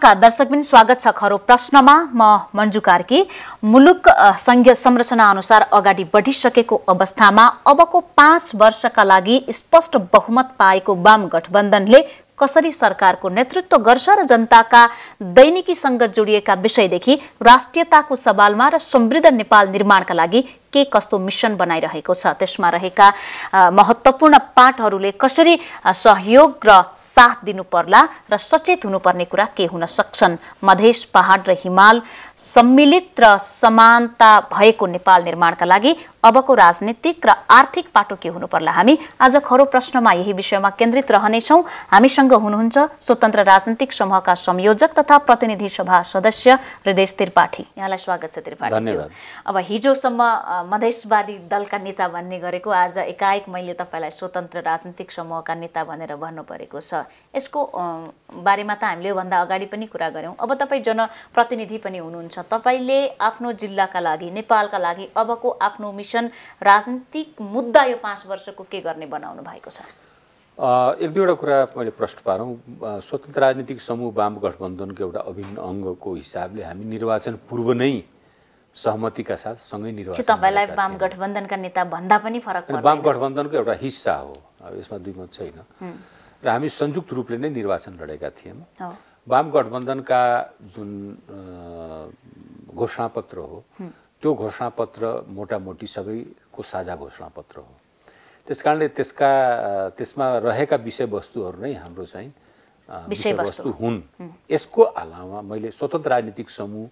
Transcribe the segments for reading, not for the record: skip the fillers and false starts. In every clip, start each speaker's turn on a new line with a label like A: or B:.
A: नमस्कार दर्शकबिन, स्वागत छ खरो प्रश्नमा। म मन्जु कार्की। मुलुक संघीय संरचना अनुसार अगाडि बढिसकेको अवस्थामा अबको 5 वर्षका लागि स्पष्ट बहुमत पाएको वाम गठबन्धनले कसरी सरकारको नेतृत्व गर्छ र जनताका दैनिकीसँग जोडिएका विषयदेखि राष्ट्रियताको सवालमा र समृद्ध नेपाल निर्माणका लागि के कस्तो मिशन बनाइरहेको छ, त्यसमा रहेका महत्त्वपूर्ण पाठहरूले कसरी सहयोग र साथ दिनु पर्ला र सचेत हुनुपर्ने कुरा के हुन सक्छन्, मधेस, पहाड र हिमाल सम्मिलित र समानता भएको नेपाल निर्माणका लागि अबको राजनीतिक र आर्थिक पाटो के हुनु पर्ला, हामी आज खरो प्रश्नमा यही विषयमा केन्द्रित रहनेछौँ। हामीसँग हुनुहुन्छ स्वतन्त्र राजनीतिक समूहका संयोजक तथा प्रतिनिधि सभा सदस्य हृदयेश त्रिपाठी। यहाँलाई स्वागत छ त्रिपाठी। अब हिजोसम्म मधेसवादी दलका नेता भन्ने गरेको, आज एकाएक मैले तपाईलाई स्वतन्त्र राजनीतिक समूहका नेता भनेर भन्नु परेको छ। यसको बारेमा त हामीले भन्दा अगाडि पनि कुरा गर्यौं। अब तपाईँ जनप्रतिनिधि पनि हुनुहुन्छ, तपाईले आफ्नो जिल्लाका लागि, नेपालका लागि अबको आफ्नो मिशन, राजनीतिक मुद्दा यो 5 वर्षको के गर्ने बनाउनु भएको छ?
B: एक दुईवटा कुरा मैले प्रश्न पारौँ। स्वतन्त्र राजनीतिक समूह वाम गठबन्धनको एउटा अभिन्न अङ्गको हिसाबले हामी निर्वाचन पूर्व नै सहमतिका साथ सँगै निर्वाचन।
A: तपाईलाई वाम गठबन्धनका नेता भन्दा पनि फरक पर्दैन?
B: वाम गठबन्धनको एउटा हिस्सा हो, यसमा दुई मत छैन। र हामी संयुक्त रूपले नै निर्वाचन लडेका थियौँ। वाम गठबन्धनका जुन घोषणापत्र हो, त्यो घोषणापत्र मोटामोटी सबैको साझा घोषणापत्र हो। त्यसकारणले त्यसमा रहेका विषयवस्तुहरू नै हाम्रो चाहिँ विषयवस्तु हुन्। यसको अलावा मैले स्वतन्त्र राजनीतिक समूह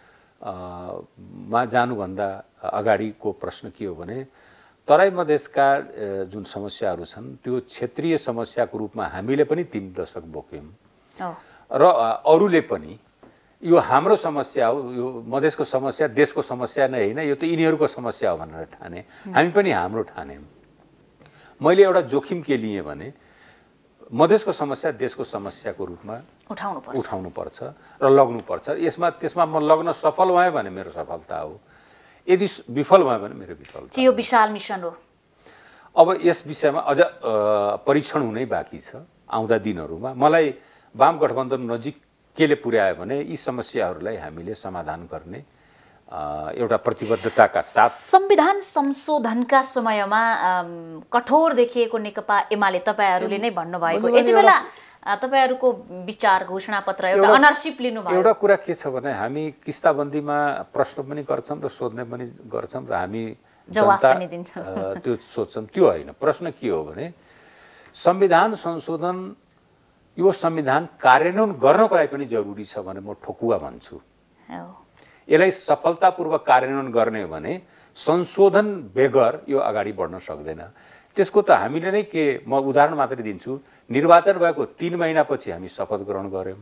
B: मा जानुभन्दा अगाडिको प्रश्न के हो भने, तराई मधेसका जुन समस्याहरू छन् त्यो क्षेत्रीय समस्याको रूपमा हामीले पनि 3 दशक बोक्यौँ र अरूले पनि यो हाम्रो समस्या हो, यो मधेसको समस्या देशको समस्या नै होइन, यो त यिनीहरूको समस्या हो भनेर ठाने। हामी पनि हाम्रो ठान्यौँ। मैले एउटा जोखिम के लिएँ भने, मधेसको समस्या देशको समस्याको रूपमा उठाउनु पर्छ र लग्नु पर्छ। त्यसमा म लग्न सफल भएँ भने मेरो सफलता हो, यदि विफल भएँ भने मेरो विफलता। यो
A: विशाल मिसन हो।
B: अब यस विषयमा अझ परीक्षण हुनै बाँकी छ आउँदा दिनहरूमा। मलाई वाम गठबन्धन नजिक केले पुर्यायो भने यी समस्याहरूलाई हामीले समाधान गर्ने एउटा प्रतिबद्धताका साथ।
A: संविधान संशोधनका समयमा कठोर देखिएको नेकपा एमाले तपाईहरूले नै भन्नुभएको, यति बेला तपाईहरूको विचार घोषणापत्र एउटा अनरसिप लिनुभयो।
B: एउटा कुरा के छ भने, हामी किस्ताबन्दीमा प्रश्न पनि गर्छौँ र सोध्ने पनि गर्छौँ र हामी
A: जवाफ पनि दिन्छौँ,
B: त्यो सोध्छौँ। त्यो होइन, प्रश्न के हो भने संविधान संशोधन, यो संविधान कार्यान्वयन गर्नको लागि पनि जरुरी छ भने म ठोकुवा भन्छु। यसलाई सफलतापूर्वक कार्यान्वयन गर्ने हो भने संशोधन बेगर यो अगाडि बढ्न सक्दैन। त्यसको त हामीले नै म उदाहरण मात्रै दिन्छु। निर्वाचन भएको 3 महिनापछि हामी शपथ ग्रहण गऱ्यौँ।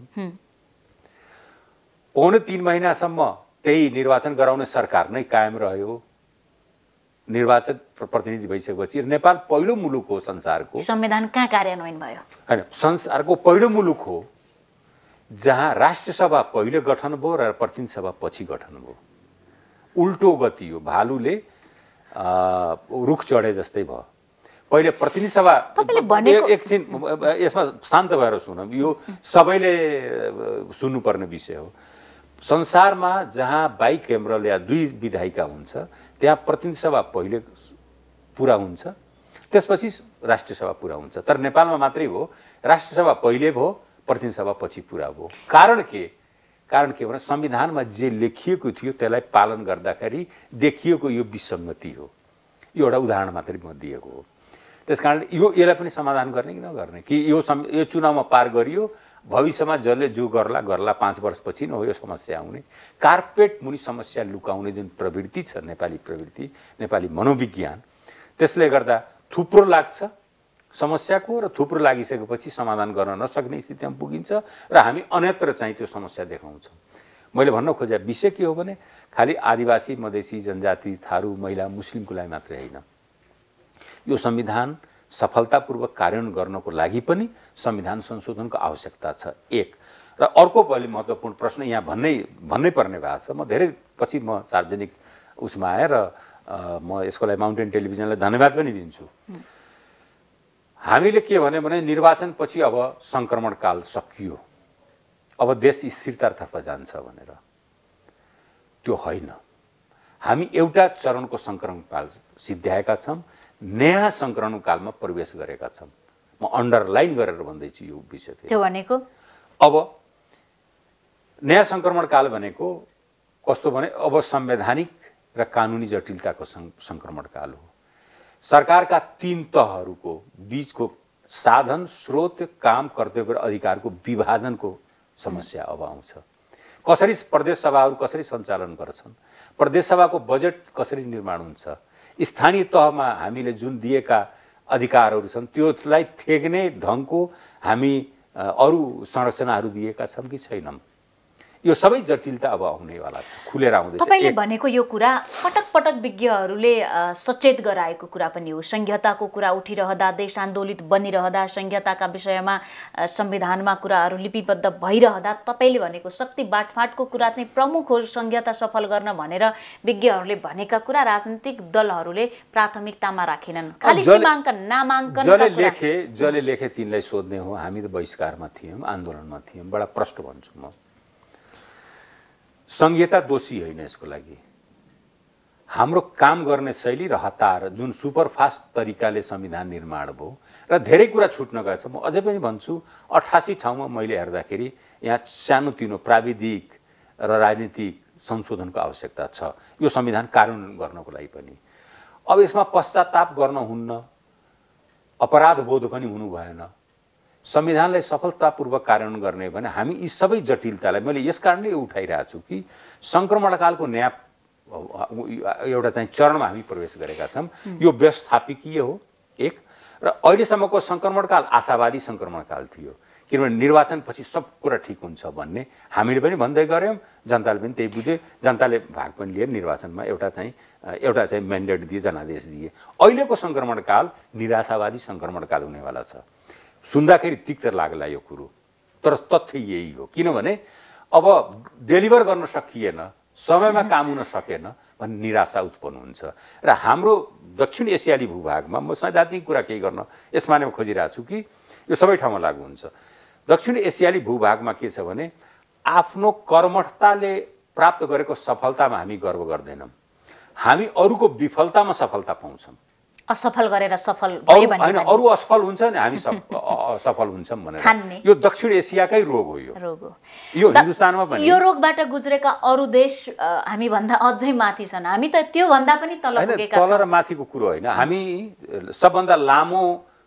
B: पौने 3 महिनासम्म त्यही निर्वाचन गराउने सरकार नै कायम रह्यो। निर्वाचन प्रतिनिधि भइसकेपछि नेपाल पहिलो मुलुक हो संसारको,
A: संविधान कहाँ कार्यान्वयन भयो
B: हैन, संसारको पहिलो मुलुक हो जहाँ राष्ट्रिय सभा पहिले गठन भयो र प्रतिनिधि सभा पछि गठन भयो। उल्टो गति हो, भालुले रुख चढे जस्तै भयो। पहिले प्रतिनिधि सभा, एकछिन यसमा शान्त भएर सुनौँ, यो सबैले सुन्नुपर्ने विषय हो। संसारमा जहाँ बाइकेमरल या 2 विधायिका हुन्छ त्यहाँ प्रतिनिधि सभा पहिले पुरा हुन्छ, त्यसपछि राष्ट्रिय सभा पुरा हुन्छ। तर नेपालमा मात्रै हो, राष्ट्रिय सभा पहिले भयो, प्रतिनिधि सभा पछि पुरा भयो। कारण के भने संविधानमा जे लेखिएको थियो त्यसलाई पालन गर्दाखेरि देखिएको यो विसङ्गति हो। यो एउटा उदाहरण मात्रै म दिएको हो। त्यसकारण यसलाई पनि समाधान गर्ने कि नगर्ने, कि यो चुनावमा पार गरियो, भविष्यमा जसले जो गर्ला 5 वर्षपछि न हो यो समस्या आउने। कार्पेट मुनि समस्या लुकाउने जुन प्रवृत्ति छ, नेपाली प्रवृत्ति, नेपाली मनोविज्ञान, त्यसले गर्दा थुप्रो लाग्छ समस्याको र थुप्रो लागिसकेपछि समाधान गर्न नसक्ने स्थितिमा पुगिन्छ र हामी अन्यत्र चाहिँ त्यो समस्या देखाउँछौँ। मैले भन्न खोजेँ विषय के हो भने, खालि आदिवासी, मधेसी, जनजाति, थारू, महिला, मुस्लिमको लागि मात्रै होइन, यो संविधान सफलतापूर्वक कार्यान्वयन गर्नको लागि पनि संविधान संशोधनको आवश्यकता छ, एक। र अर्को पनि महत्त्वपूर्ण प्रश्न यहाँ भन्नै पर्ने भएको छ। म धेरै पछि म सार्वजनिक उसमा आएँ र म यसको लागि माउन्टेन टेलिभिजनलाई धन्यवाद पनि दिन्छु। हामीले के भने निर्वाचनपछि अब सङ्क्रमण काल सकियो, अब देश स्थिरतातर्फ जान्छ भनेर, त्यो होइन। हामी एउटा चरणको सङ्क्रमणकाल सिद्ध्याएका छौँ, नयाँ सङ्क्रमणकालमा प्रवेश गरेका छौँ। म अन्डरलाइन गरेर भन्दैछु यो विषय।
A: त्यो भनेको
B: अब नयाँ सङ्क्रमणकाल भनेको कस्तो भने अब संवैधानिक र कानुनी जटिलताको सङ्क्रमणकाल हो। सरकारका 3 तहहरूको बीचको साधन, स्रोत, काम, कर्तव्य र अधिकारको विभाजनको समस्या अब आउँछ। कसरी प्रदेश सभाहरू कसरी सञ्चालन गर्छन्, प्रदेश सभाको बजेट कसरी निर्माण हुन्छ, स्थानीय तहमा हामीले जुन दिएका अधिकारहरू छन् त्यसलाई थेग्ने ढङ्गको हामी अरू संरचनाहरू दिएका छौँ कि छैनौँ, यो सबै जटिलता अब आउनेवाला छ, खुलेर आउँदैछ।
A: तपाईले भनेको यो कुरा पटक पटक विज्ञहरूले सचेत गराएको कुरा पनि हो। संहिताको कुरा उठिरहँदा, देश आन्दोलित बनिरहँदा, संहिताका विषयमा संविधानमा कुराहरू लिपिबद्ध भइरहँदा तपाईले भनेको शक्ति बाँडफाँडको कुरा चाहिँ प्रमुख हो संहिता सफल गर्न भनेर विज्ञहरूले भनेका कुरा राजनीतिक दलहरूले प्राथमिकतामा राखेनन्। खालि सीमाङ्कन नामाङ्कन
B: जसले लेखे तिनलाई सोध्ने हो। हामी त बहिष्कारमा थियौँ, आन्दोलनमा थियौँ। बडा प्रष्ट भन्छु म, संहिता दोषी होइन यसको लागि। हाम्रो काम गर्ने शैली र हतार जुन सुपरफास्ट तरिकाले संविधान निर्माण भयो र धेरै कुरा छुट्न गएछ। म अझै पनि भन्छु 88 ठाउँमा मैले हेर्दाखेरि यहाँ सानोतिनो प्राविधिक र राजनीतिक संशोधनको आवश्यकता छ यो संविधान कार्यान्वयन गर्नको लागि पनि। अब यसमा पश्चाताप गर्न हुन्न, अपराध बोध पनि हुनु भएन। संविधानलाई सफलतापूर्वक कार्यान्वयन गर्ने भने हामी यी सबै जटिलतालाई मैले यस कारणले उठाइरहेको छु कि सङ्क्रमणकालको नयाँ एउटा चाहिँ चरणमा हामी प्रवेश गरेका छौँ। यो व्यवस्थापिकीय हो एक, र अहिलेसम्मको सङ्क्रमणकाल आशावादी सङ्क्रमणकाल थियो, किनभने निर्वाचनपछि सब कुरा ठिक हुन्छ भन्ने हामीले पनि भन्दै गऱ्यौँ, जनताले पनि त्यही बुझे, जनताले भाग पनि लिए, निर्वाचनमा एउटा चाहिँ म्यान्डेट दिए, जनादेश दिए। अहिलेको सङ्क्रमणकाल निराशावादी सङ्क्रमणकाल हुनेवाला छ। सुन्दाखेरि तिक्त लाग्ला यो कुरो, तर तथ्य यही हो। किनभने अब डेलिभर गर्न सकिएन, समयमा काम हुन सकेन भन्ने निराशा उत्पन्न हुन्छ। र हाम्रो दक्षिण एसियाली भूभागमा म सैद्धान्तिक कुरा केही गर्न यसमा नै खोजिरहेको छु कि यो सबै ठाउँमा लागू हुन्छ। दक्षिण एसियाली भूभागमा के छ भने आफ्नो कर्मठताले प्राप्त गरेको सफलतामा हामी गर्व गर्दैनौँ, हामी अरूको विफलतामा सफलता पाउँछौँ।
A: असफल गरेर सफल भयो भने
B: हैन, अरू असफल हुन्छ नि हामी सफल हुन्छौँ भनेर। यो दक्षिण एसियाकै रोग हो। यो हिन्दुस्तानमा पनि
A: यो रोगबाट गुज्रेका अरू देश हामी भन्दा अझै माथि छन्। हामी त त्यो भन्दा पनि तल पुगेका छौँ।
B: तल र माथिको कुरो होइन, हामी सबभन्दा लामो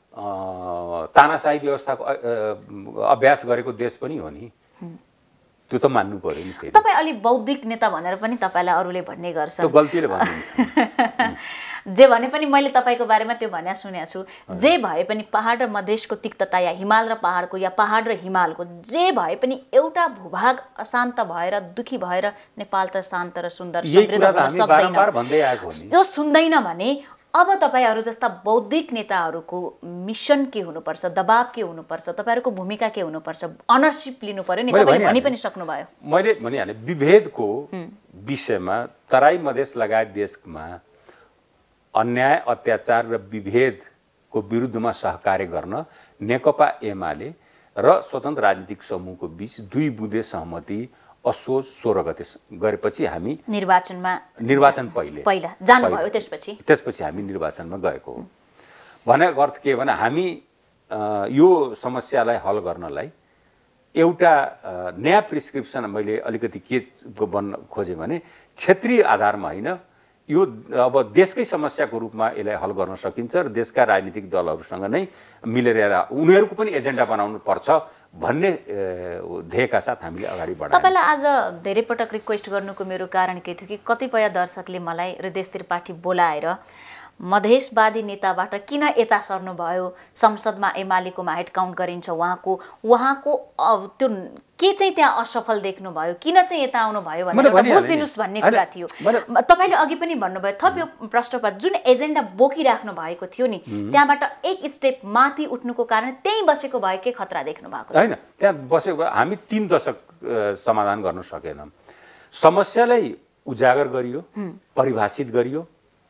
B: तानाशाही व्यवस्थाको अभ्यास गरेको देश पनि हो नि, त्यो त मान्नु पर्यो नि।
A: तपाईँ अलि बौद्धिक नेता भनेर पनि तपाईँलाई अरूले भन्ने गर्छन्।
B: त्यो गल्तीले भन्नुहुन्छ।
A: जे भने पनि मैले तपाईँको बारेमा त्यो भन्या सुनेको छु। जे भए पनि पहाड र मधेसको तिक्तता या हिमाल र पहाडको या पहाड र हिमालको जे भए पनि एउटा भूभाग अशान्त भएर दुखी भएर नेपाल त शान्त र सुन्दर समृद्ध हुन सक्दैन। यो सुन्दैन भने अब तपाईहरू जस्ता बौद्धिक नेताहरूको मिसन के हुनुपर्छ, दबाब के हुनुपर्छ, तपाईहरूको भूमिका के हुनुपर्छ, अनरसिप लिनु पर्यो नि। तपाईले भनि पनि सक्नुभयो।
B: मैले भनिहालेँ विभेदको विषयमा तराई मधेस लगायत देशमा अन्याय अत्याचार र विभेदको विरुद्धमा सहकार्य गर्न नेकपा एमाले र स्वतन्त्र राजनीतिक समूहको बीच 2 बुँदे सहमति असोज 16 गते गरेपछि हामी निर्वाचन पहिला
A: जानुभयो।
B: त्यसपछि हामी निर्वाचनमा गएको हो। भनेको अर्थ के भने हामी यो समस्यालाई हल गर्नलाई एउटा नयाँ प्रिस्क्रिप्सन मैले अलिकति के भन्न खोजेँ भने क्षेत्रीय आधारमा होइन, यो अब देशकै समस्याको रूपमा यसलाई हल गर्न सकिन्छ र देशका राजनीतिक दलहरूसँग नै मिलेर उनीहरूको पनि एजेन्डा बनाउनु पर्छ भन्ने ध्येयका साथ हामीले अगाडि बढायौँ।
A: तपाईलाई आज धेरै पटक रिक्वेस्ट गर्नुको मेरो कारण के थियो कि कतिपय दर्शकले मलाई हृदयेश त्रिपाठी बोलाएर मधेसवादी नेताबाट किन यता सर्नुभयो, संसदमा एमालेकोमा हेड काउन्ट गरिन्छ, उहाँको त्यो के चाहिँ त्यहाँ असफल देख्नुभयो, किन चाहिँ यता आउनुभयो भनेर बुझिदिनुस् भन्ने कुरा थियो। तपाईले अघि पनि भन्नुभयो थप यो प्रश्नपत्र जुन एजेन्डा बोकिराख्नु भएको थियो नि त्यहाँबाट एक स्टेप माथि उठ्नुको कारण त्यही बसेको भए के खतरा देख्नु भएको
B: हैन। त्यहाँ बसेको हामी 3 दशक समाधान गर्न सकेनौँ। समस्यालाई उजागर गरियो, परिभाषित गरियो,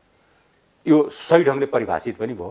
B: यो सही ढङ्गले परिभाषित पनि भयो,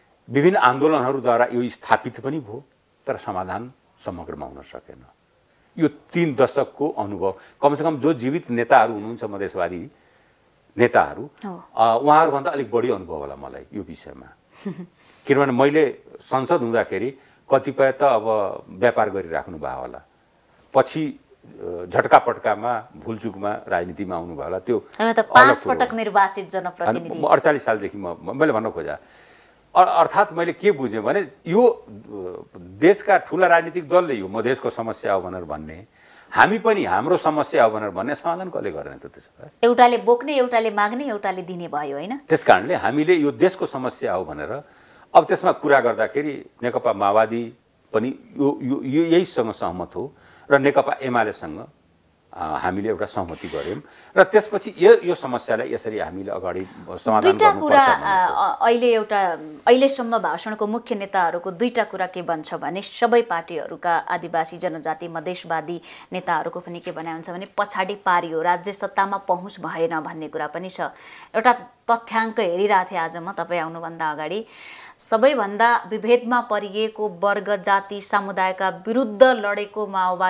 B: विभिन्न आन्दोलनहरूद्वारा यो स्थापित पनि भयो, तर समाधान समग्रमा हुन सकेन। यो 3 दशकको अनुभव कमसेकम जो जीवित नेताहरू हुनुहुन्छ मधेसवादी नेताहरू उहाँहरूभन्दा अलिक बढी अनुभव होला मलाई यो विषयमा किनभने मैले संसद हुँदाखेरि कतिपय त अब व्यापार गरिराख्नु भयो होला पछि झट्कापट्कामा भुलचुकमा राजनीतिमा आउनु भयो होला त्यो
A: 5 पटक निर्वाचित जनप्रतिनिधि
B: 48 सालदेखि मैले भन्न खोजा अर्थात् मैले के बुझेँ भने यो देशका ठुला राजनीतिक दलले यो मधेसको समस्या हो भनेर भन्ने हामी पनि हाम्रो समस्या हो भनेर भन्ने समाधान कसले गर्ने त त्यसो भए
A: एउटाले बोक्ने एउटाले माग्ने एउटाले दिने भयो हैन
B: त्यसकारणले हामीले यो देशको समस्या हो भनेर अब त्यसमा कुरा गर्दाखेरि नेकपा माओवादी पनि यो यहीसँग सहमत हो र नेकपा एमालेसँग हामीले एउटा सहमति गर्यौं र त्यसपछि यो समस्यालाई यसरी हामीले अगाडि समाधान
A: दुईटा कुरा अहिलेसम्म भाषणको मुख्य नेताहरूको दुईटा कुरा के भन्छ भने सबै पार्टीहरूका आदिवासी जनजाति मधेसवादी नेताहरूको पनि के भनाइ हुन्छ भने पछाडी पारियो राज्य सत्तामा पहुँच भएन भन्ने कुरा पनि छ एउटा तथ्याङ्क हेरिरहेको थिएँ आज म तपाईँ आउनुभन्दा अगाडि सबैभन्दा विभेदमा परिएको वर्ग जाति समुदायका विरुद्ध लडेको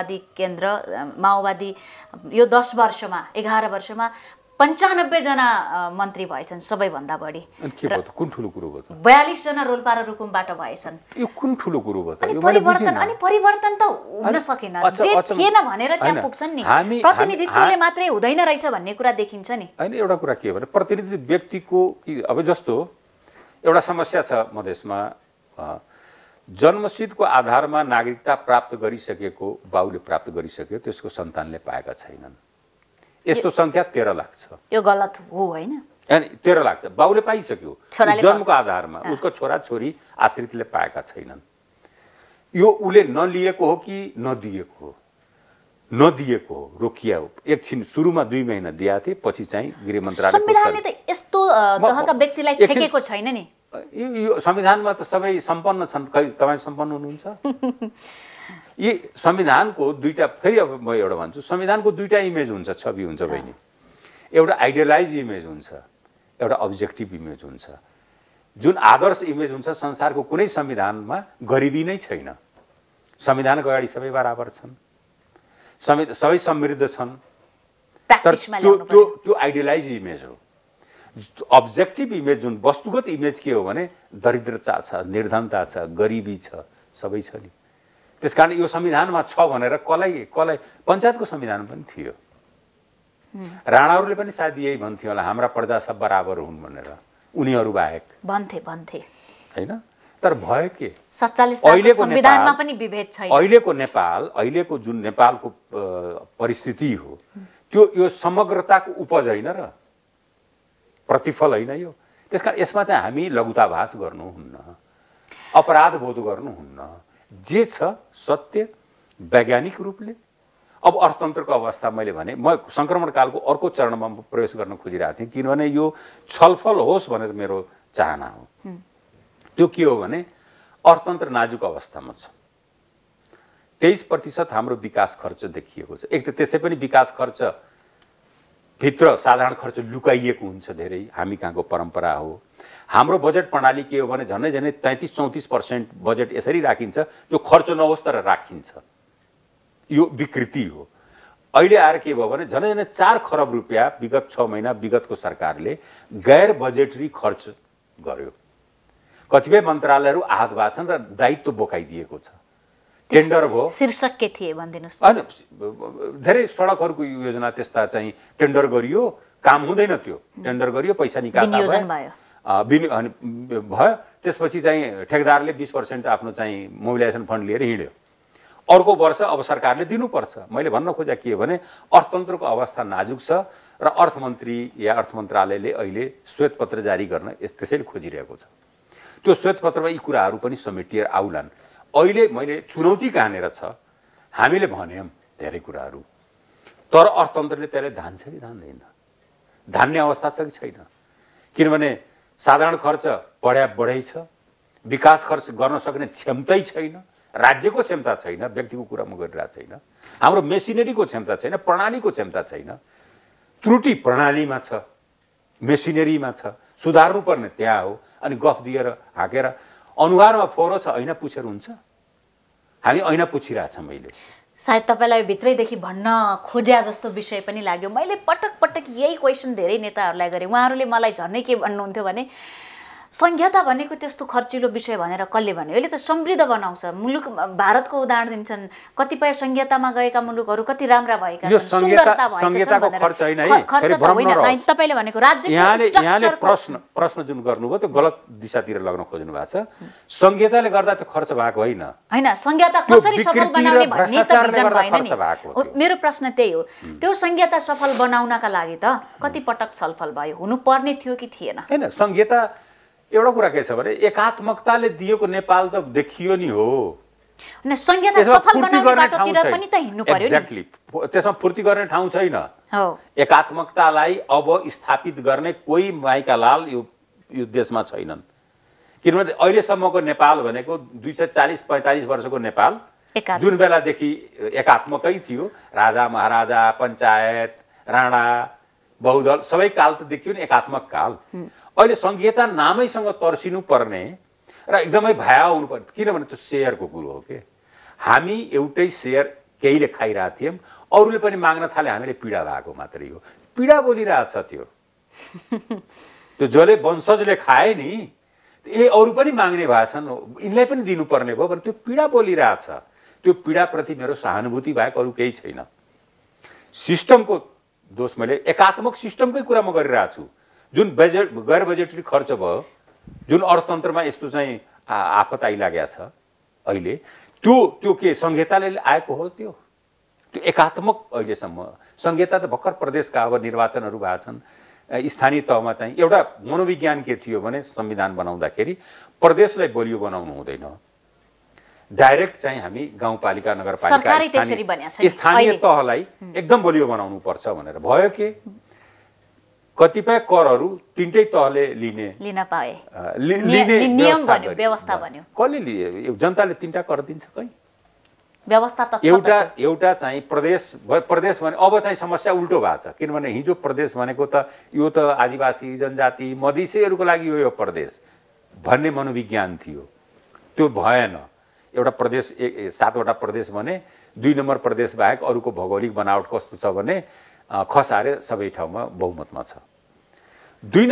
A: माओवादी यो 10 वर्षमा 11 वर्षमा 95 जना मन्त्री भएछन् सबैभन्दा बढी
B: कुन ठुलो कुरो हो
A: 42 जना रोल्पा र रुकुमबाट भएछन्
B: यो कुन ठुलो कुरो हो
A: अनि परिवर्तन त हुन सकेन जे थिएन भनेर त्यहाँ पुग्छन् नि प्रतिनिधित्वले मात्रै हुँदैन रहेछ भन्ने कुरा देखिन्छ नि
B: हैन एउटा कुरा के हो भने प्रतिनिधि व्यक्तिको अब जस्तो एउटा समस्या छ मधेसमा जन्मसिद्धको आधारमा नागरिकता प्राप्त गरिसकेको बाउले प्राप्त गरिसक्यो त्यसको सन्तानले पाएका छैनन् यस्तो संख्या 13 लाख छ
A: यो गलत हो हैन
B: अनि 13 लाख छ बाउले पाइसक्यो जन्मको आधारमा उसको छोरा छोरी आश्रितले पाएका छैनन् यो उले नलिएको हो कि नदिएको हो रोकिया हो एकछिन सुरुमा 2 महिना दिया थिए पछि चाहिँ गृह मन्त्रालयको
A: संविधानले त यस्तो तहका व्यक्तिलाई ठेकेको छैन नि
B: यो संविधानमा त सबै सम्पन्न छन् खै तपाई सम्पन्न हुनुहुन्छ यी संविधानको दुईटा फेरि अब म एउटा भन्छु संविधानको दुईटा इमेज हुन्छ छवि हुन्छ बहिनी एउटा आइडियलाइज इमेज हुन्छ एउटा अब्जेक्टिभ इमेज हुन्छ जुन आदर्श इमेज हुन्छ संसारको कुनै संविधानमा गरिबी नै छैन संविधानको अगाडि सबै बराबर छन् सबै समृद्ध छन् तर त्यो आइडियलाइज इमेज हो अब्जेक्टिभ इमेज जुन वस्तुगत इमेज के हो भने दरिद्रता छ निर्धनता छ गरिबी छ सबै छ नि त्यसकारण यो संविधानमा छ भनेर कसलाई पञ्चायतको संविधान पनि थियो राणाहरूले पनि सायद यही भन्थ्यो होला हाम्रा प्रजा सब बराबर हुन् भनेर उनीहरू बाहेक
A: भन्थे
B: हैन तर भयो के
A: 47 सालको संविधानमा पनि विभेद छैन
B: अहिलेको जुन नेपालको परिस्थिति हो त्यो यो समग्रताको उपज हैन र प्रतिफल हैन यो त्यसकारण यसमा चाहिँ हामी लघुताभास गर्नुहुन्न अपराध बोध गर्नुहुन्न जे छ सत्य वैज्ञानिक रूपले अब अर्थतन्त्रको अवस्था मैले भने म संक्रमण कालको अर्को चरणमा प्रवेश गर्न खोजिरहेको थिएँ किनभने यो छलफल होस् भनेर मेरो चाहना हो त्यो के हो भने अर्थतन्त्र नाजुक अवस्थामा छ 23% हाम्रो विकास खर्च देखिएको छ एक त त्यसै पनि विकास खर्च भित्र साधारण खर्च लुकाइएको हुन्छ धेरै हामी कहाँको परम्परा हो हाम्रो बजेट प्रणाली के हो भने झन्डै 33-34% बजेट यसरी राखिन्छ जो खर्च नहोस् तर राखिन्छ यो विकृति हो अहिले आएर के भयो भने झन्डै 4 खरब रुपैयाँ विगत 6 महिना विगतको सरकारले गैर बजेटरी खर्च गर्यो कतिपय मन्त्रालयहरू आहत भएको छन् र दायित्व बोकाइदिएको छ टेन्डर भयो
A: शीर्षक के थिए भनिदिनुस्
B: हैन धेरै सडकहरुको योजना त्यस्ता चाहिँ टेन्डर गरियो काम हुँदैन त्यो टेन्डर गरियो पैसा निकासा भयो त्यसपछि चाहिँ ठेकेदारले 20% आफ्नो चाहिँ मोबिलाइजेसन फन्ड लिएर हिँड्यो अर्को वर्ष अब सरकारले दिनुपर्छ मैले भन्न खोजेको के हो भने अर्थतन्त्रको अवस्था नाजुक छ र अर्थमन्त्री या अर्थ मन्त्रालयले अहिले श्वेतपत्र जारी गर्न त्यसैले खोजिरहेको छ त्यो श्वेतपत्रमा यी कुराहरू पनि समेटिएर आउलान् अहिले मैले चुनौती कहाँनेर छ हामीले भन्यौं धेरै कुराहरू तर अर्थतन्त्रले त्यसलाई धान्छ कि धान्दैन धान्ने अवस्था छ कि छैन किनभने साधारण खर्च बढै छ विकास खर्च गर्न सक्ने क्षमतै छैन राज्यको क्षमता छैन व्यक्तिको कुरा म गरिरहेको छैन हाम्रो मेसिनरीको क्षमता छैन प्रणालीको क्षमता छैन त्रुटि प्रणालीमा छ मेसिनरीमा छ सुधार्नु पर्ने त्यहाँ हो अनि गफ दिएर हाँकेर अनुहारमा फोहोरो छ ऐना पुछेर हुन्छ हामी ऐना पुछिरहेछौँ मैले
A: सायद तपाईलाई भित्रैदेखि भन्न खोज्या जस्तो विषय पनि लाग्यो। मैले पटक पटक यही क्वेसन धेरै नेताहरूलाई गरेँ। उहाँहरूले मलाई झन्नै के भन्नुहुन्थ्यो भने संहिता भनेको त्यस्तो खर्चिलो विषय भनेर कसले भन्यो? यसले त समृद्ध बनाउँछ। मुलुक भारतको उदाहरण दिन्छन्, कतिपय संहितामा गएका मुलुकहरू कति राम्रा भएका छन्, सुन्दरता भएका छन्।
B: संहिताको खर्च हैन है,
A: खर्च त होइन। तपाईले भनेको राज्यको
B: स्ट्रक्चरको प्रश्न जुन गर्नुभयो त्यो गलत दिशातिर लग्न खोज्नु भएको छ। संहिताले गर्दा त्यो खर्च भएको होइन।
A: हैन, संहिता कसरी सफल बनाउने भन्ने त भिजन भएन नि। मेरो प्रश्न त्यही हो, त्यो संहिता सफल बनाउनका लागि त कति पटक छलफल भयो, हुनुपर्ने थियो कि थिएन?
B: हैन, संहिता एउटा कुरा के छ भने एकात्मकताले दिएको नेपाल त देखियो नि हो।
A: हैन, संहिता सफल बनाउने बाटोतिर पनि त हिँड्नु पर्यो नि।
B: एक्ज्याक्टली, त्यसमा फुर्ती गर्ने ठाउँ छैन।
A: हो,
B: एकात्मकतालाई अब स्थापित गर्ने कोही माइका लाल यो देशमा छैनन्। किनभने अहिलेसम्मको नेपाल भनेको 240-45 वर्षको नेपाल जुन बेलादेखि एकात्मकै थियो, राजा महाराजा, पञ्चायत, राणा, बहुदल सबै काल त देखियो नि एकात्मक काल। अहिले संहिता नामैसँग तर्सिनु पर्ने र एकदमै भया हुनुपर्ने, किनभने त्यो सेयरको कुरो हो के। हामी एउटै सेयर केहीले खाइरहेको थियौँ, अरूले पनि माग्न थाले, हामीले पीडा भएको मात्रै हो। पीडा बोलिरहेछ त्यो त्यो जसले वंशजले खाए नि, अरू पनि माग्ने भएछन्, यिनलाई पनि दिनुपर्ने भयो भने त्यो पीडा बोलिरहेछ। त्यो पीडाप्रति मेरो सहानुभूति बाहेक अरू केही छैन। सिस्टमको दोष, मैले एकात्मक सिस्टमकै कुरा म गरिरहेको छु। जुन गैर बजेटरी खर्च भयो, जुन अर्थतन्त्रमा यस्तो चाहिँ आफत आइलागेको छ अहिले, त्यो के संहिताले आएको हो? त्यो एकात्मक अहिलेसम्म संहिता त भर्खर प्रदेशका अब निर्वाचनहरू भएका छन्। स्थानीय तहमा चाहिँ एउटा मनोविज्ञान के थियो भने संविधान बनाउँदाखेरि प्रदेशलाई बलियो बनाउनु हुँदैन, डाइरेक्ट चाहिँ हामी गाउँपालिका, नगरपालिका, स्थानीय तहलाई एकदम बलियो बनाउनु पर्छ भनेर भयो। के कतिपय करहरू तीनटै तहले लिन पाए,
A: व्यवस्था बन्यो।
B: कसले लिए? जनताले तीनटा कर दिन्छ कहीँ?
A: व्यवस्था त
B: एउटा चाहिँ प्रदेश भने अब चाहिँ समस्या उल्टो भएको छ। किनभने हिजो प्रदेश भनेको त यो त आदिवासी, जनजाति, मधेसीहरूको लागि यो प्रदेश भन्ने मनोविज्ञान थियो, त्यो भएन। एउटा प्रदेश 7वटा प्रदेश भने 2 नम्बर प्रदेश बाहेक अरूको भौगोलिक बनावट कस्तो छ भने खसारे सबै ठाउँमा बहुमतमा छ। 2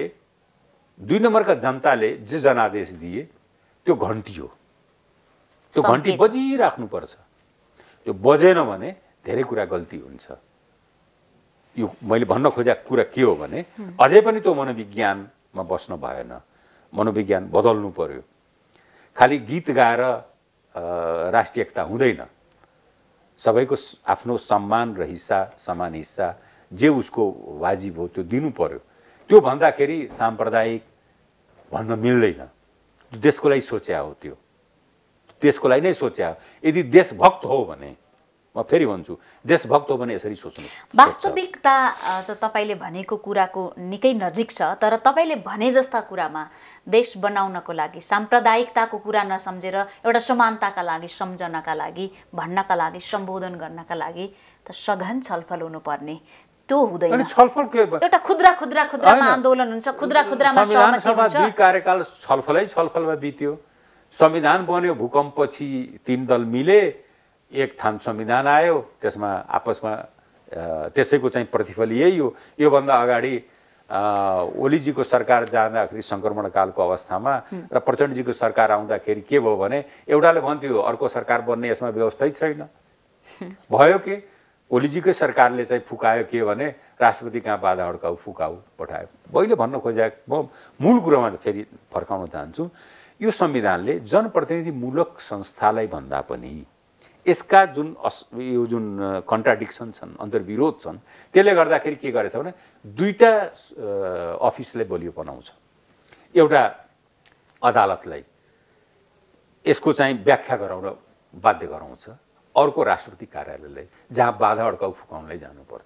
B: नम्बरका जनताले जे जनादेश दिए त्यो घन्टी हो, त्यो घन्टी बजिराख्नुपर्छ। त्यो बजेन भने धेरै कुरा गल्ती हुन्छ। यो मैले भन्न खोजेको कुरा के हो भने अझै पनि त्यो मनोविज्ञानमा बस्न भएन, मनोविज्ञान बदल्नु पर्यो। खालि गीत गाएर राष्ट्रिय एकता हुँदैन। सबैको आफ्नो सम्मान र हिस्सा, समान हिस्सा जे उसको वाजिब हो त्यो दिनु पर्यो। त्यो भन्दाखेरि साम्प्रदायिक भन्न मिल्दैन। देशको लागि सोच्या हो, त्यो देशको लागि नै सोच्या हो। यदि देशभक्त हो भने, म फेरि भन्छु, देशभक्त हो भने यसरी सोच्नु।
A: वास्तविकता त तपाईले भनेको कुराको निकै नजिक छ, तर तपाईले भने जस्ता कुरामा देश बनाउनको लागि, साम्प्रदायिकताको कुरा नसम्झेर एउटा समानताका लागि, सम्झनका लागि, भन्नका लागि, सम्बोधन गर्नका लागि त सघन छलफल हुनुपर्ने, त्यो हुँदैन।
B: छलफल के
A: एउटा खुद्रामा आन्दोलन हुन्छ, खुद्रामा सहमति हुन्छ।
B: 2 कार्यकाल छलफलमा बित्यो। संविधान बन्यो, भूकम्पपछि 3 दल मिले, एक थान संविधान आयो, त्यसमा आपसमा त्यसैको चाहिँ प्रतिफल यही हो। योभन्दा अगाडि ओलीजीको सरकार जाँदाखेरि सङ्क्रमणकालको अवस्थामा र प्रचण्डजीको सरकार आउँदाखेरि के भयो भने एउटाले भन्थ्यो अर्को सरकार बन्ने यसमा व्यवस्थै छैन। भयो के, ओलीजीकै सरकारले चाहिँ फुकायो के भने राष्ट्रपति कहाँ बाधा अड्काउ फुकाउ पठायो। मैले भन्न खोजेको, म मूल कुरामा फेरि फर्काउन चाहन्छु, यो संविधानले जनप्रतिनिधिमूलक संस्थालाई भन्दा पनि यसका जुन कन्ट्राडिक्सन छन्, अन्तर्विरोध छन्, त्यसले गर्दाखेरि के गरेछ भने 2टा अफिसलाई बलियो बनाउँछ। एउटा अदालतलाई यसको चाहिँ व्याख्या गराउन बाध्य गराउँछ, अर्को राष्ट्रपति कार्यालयलाई जहाँ बाधा अड्काउ फुकाउनलाई जानुपर्छ।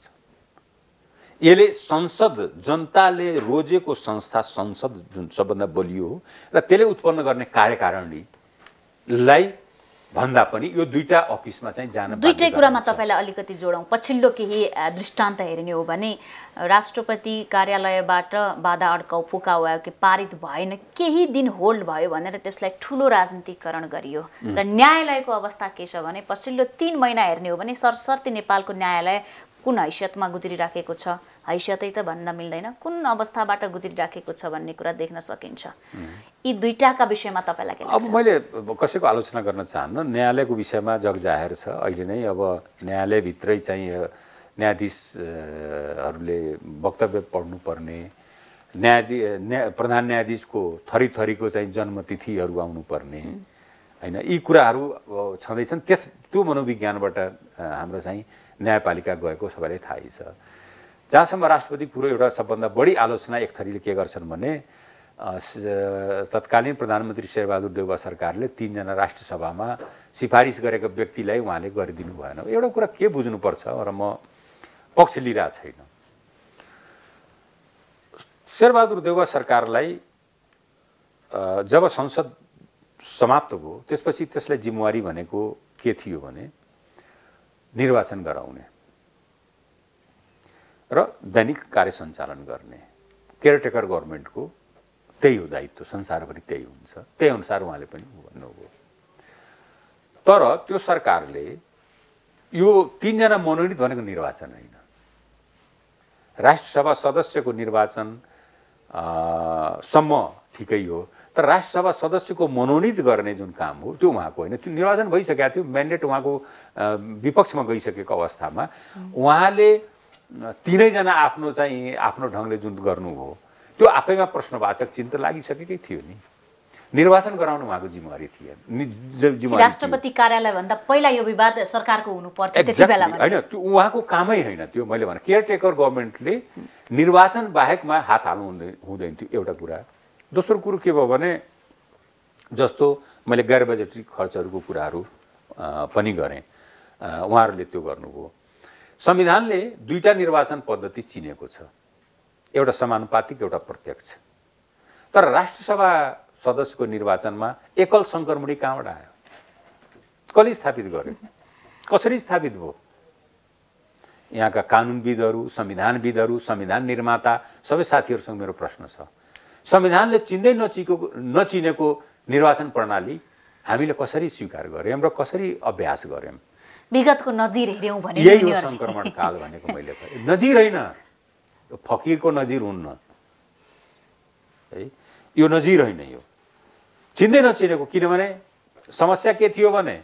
B: यसले संसद, जनताले रोजेको संस्था संसद जुन सबभन्दा बलियो हो र त्यसले उत्पन्न गर्ने कार्यकारिणीलाई भन्दा पनि यो दुईटा अफिसमा चाहिँ जान
A: दुईटै कुरामा तपाईलाई अलिकति जोडौँ। पछिल्लो केही दृष्टान्त हेर्ने हो भने राष्ट्रपति कार्यालयबाट बाधा अड्काउ फुकाउ भयो कि पारित भएन, केही दिन होल्ड भयो भनेर त्यसलाई ठुलो राजनीतिकरण गरियो र न्यायालयको अवस्था के छ भने पछिल्लो 3 महिना हेर्ने हो भने सरसर्ती नेपालको न्यायालय कुन हैसियतमा गुज्रिराखेको छ, हैसियतै त भन्न मिल्दैन, कुन अवस्थाबाट गुज्रिराखेको छ भन्ने कुरा देख्न सकिन्छ। यी दुईटाका विषयमा तपाईलाई के लाग्छ?
B: अब मैले कसैको आलोचना गर्न चाहन्न, न्यायालयको विषयमा जग जाहेर छ। अहिले नै अब न्यायालयभित्रै चाहिँ न्यायाधीशहरूले वक्तव्य पढ्नुपर्ने, प्रधान न्यायाधीशको थरीथरीको चाहिँ जन्मतिथिहरू आउनुपर्ने हैन, यी कुराहरू छँदैछन्। त्यो मनोविज्ञानबाट हाम्रो चाहिँ न्यायपालिका गएको सबैलाई थाहै छ। जहाँसम्म राष्ट्रपति पुरो एउटा सबभन्दा बढी आलोचना एक थरीले के गर्छन् भने तत्कालीन प्रधानमन्त्री शेरबहादुर देउवा सरकारले 3 जना राष्ट्रिय सभामा सिफारिस गरेको व्यक्तिलाई उहाँले गरिदिनु भएन। एउटा कुरा के बुझ्नुपर्छ र म पक्ष लिइरहेको छैन। शेरबहादुर देउवा सरकारलाई जब संसद समाप्त भयो त्यसपछि त्यसलाई जिम्मेवारी भनेको के थियो भने निर्वाचन गराउने र दैनिक कार्य सञ्चालन गर्ने। केयरटेकर गभर्नमेन्टको त्यही हो दायित्व, संसारभरि त्यही हुन्छ। त्यही अनुसार उहाँले पनि भन्नुभयो। तर त्यो सरकारले यो 3 जना मनोनित भनेको निर्वाचन होइन, राष्ट्रसभा सदस्यको निर्वाचन सम्म ठिकै हो, तर राष्ट्रसभा सदस्यको मनोनित गर्ने जुन काम हो त्यो उहाँको होइन। त्यो निर्वाचन भइसकेको थियो, म्यान्डेट उहाँको विपक्षमा गइसकेको अवस्थामा उहाँले 3 जना आफ्नो ढङ्गले जुन गर्नुभयो त्यो आफैमा प्रश्नवाचक चिन्ह त लागिसकेकै थियो नि। निर्वाचन गराउनु उहाँको जिम्मेवारी थियो।
A: राष्ट्रपति कार्यालय भन्दा पहिला यो विवाद सरकारको हुनु पर्थ्यो त्यति बेलामा
B: हैन, त्यो उहाँको कामै होइन। त्यो मैले भने केयरटेकर गभर्नमेन्टले निर्वाचन बाहेकमा हात हाल्नु हुँदैन थियो, एउटा कुरा। दोस्रो कुरो के भयो भने जस्तो मैले गैर बजेटरी खर्चहरूको कुराहरू पनि गरेँ, उहाँहरूले त्यो गर्नुभयो। संविधानले 2टा निर्वाचन पद्धति चिनेको छ, एउटा समानुपातिक एउटा प्रत्यक्ष। तर राष्ट्रसभा सदस्यको निर्वाचनमा एकल संक्रमणि कहाँबाट आयो, कसले स्थापित गर्यो, कसरी स्थापित भयो? यहाँका कानुनविदहरू, संविधानविदहरू, संविधान निर्माता सबै साथीहरूसँग मेरो प्रश्न छ। संविधानले चिन्दै नचिनेको निर्वाचन प्रणाली हामीले कसरी स्वीकार गर्यौं र कसरी अभ्यास गर्यौं?
A: विगतको नजिर हेर्यौं भने
B: यही हो संक्रमण काल भनेको। मैले नजिर होइन, फकीरको नजिर हुन्न है, यो नजिर होइन, यो चिन्दै नचिनेको। किनभने समस्या के थियो भने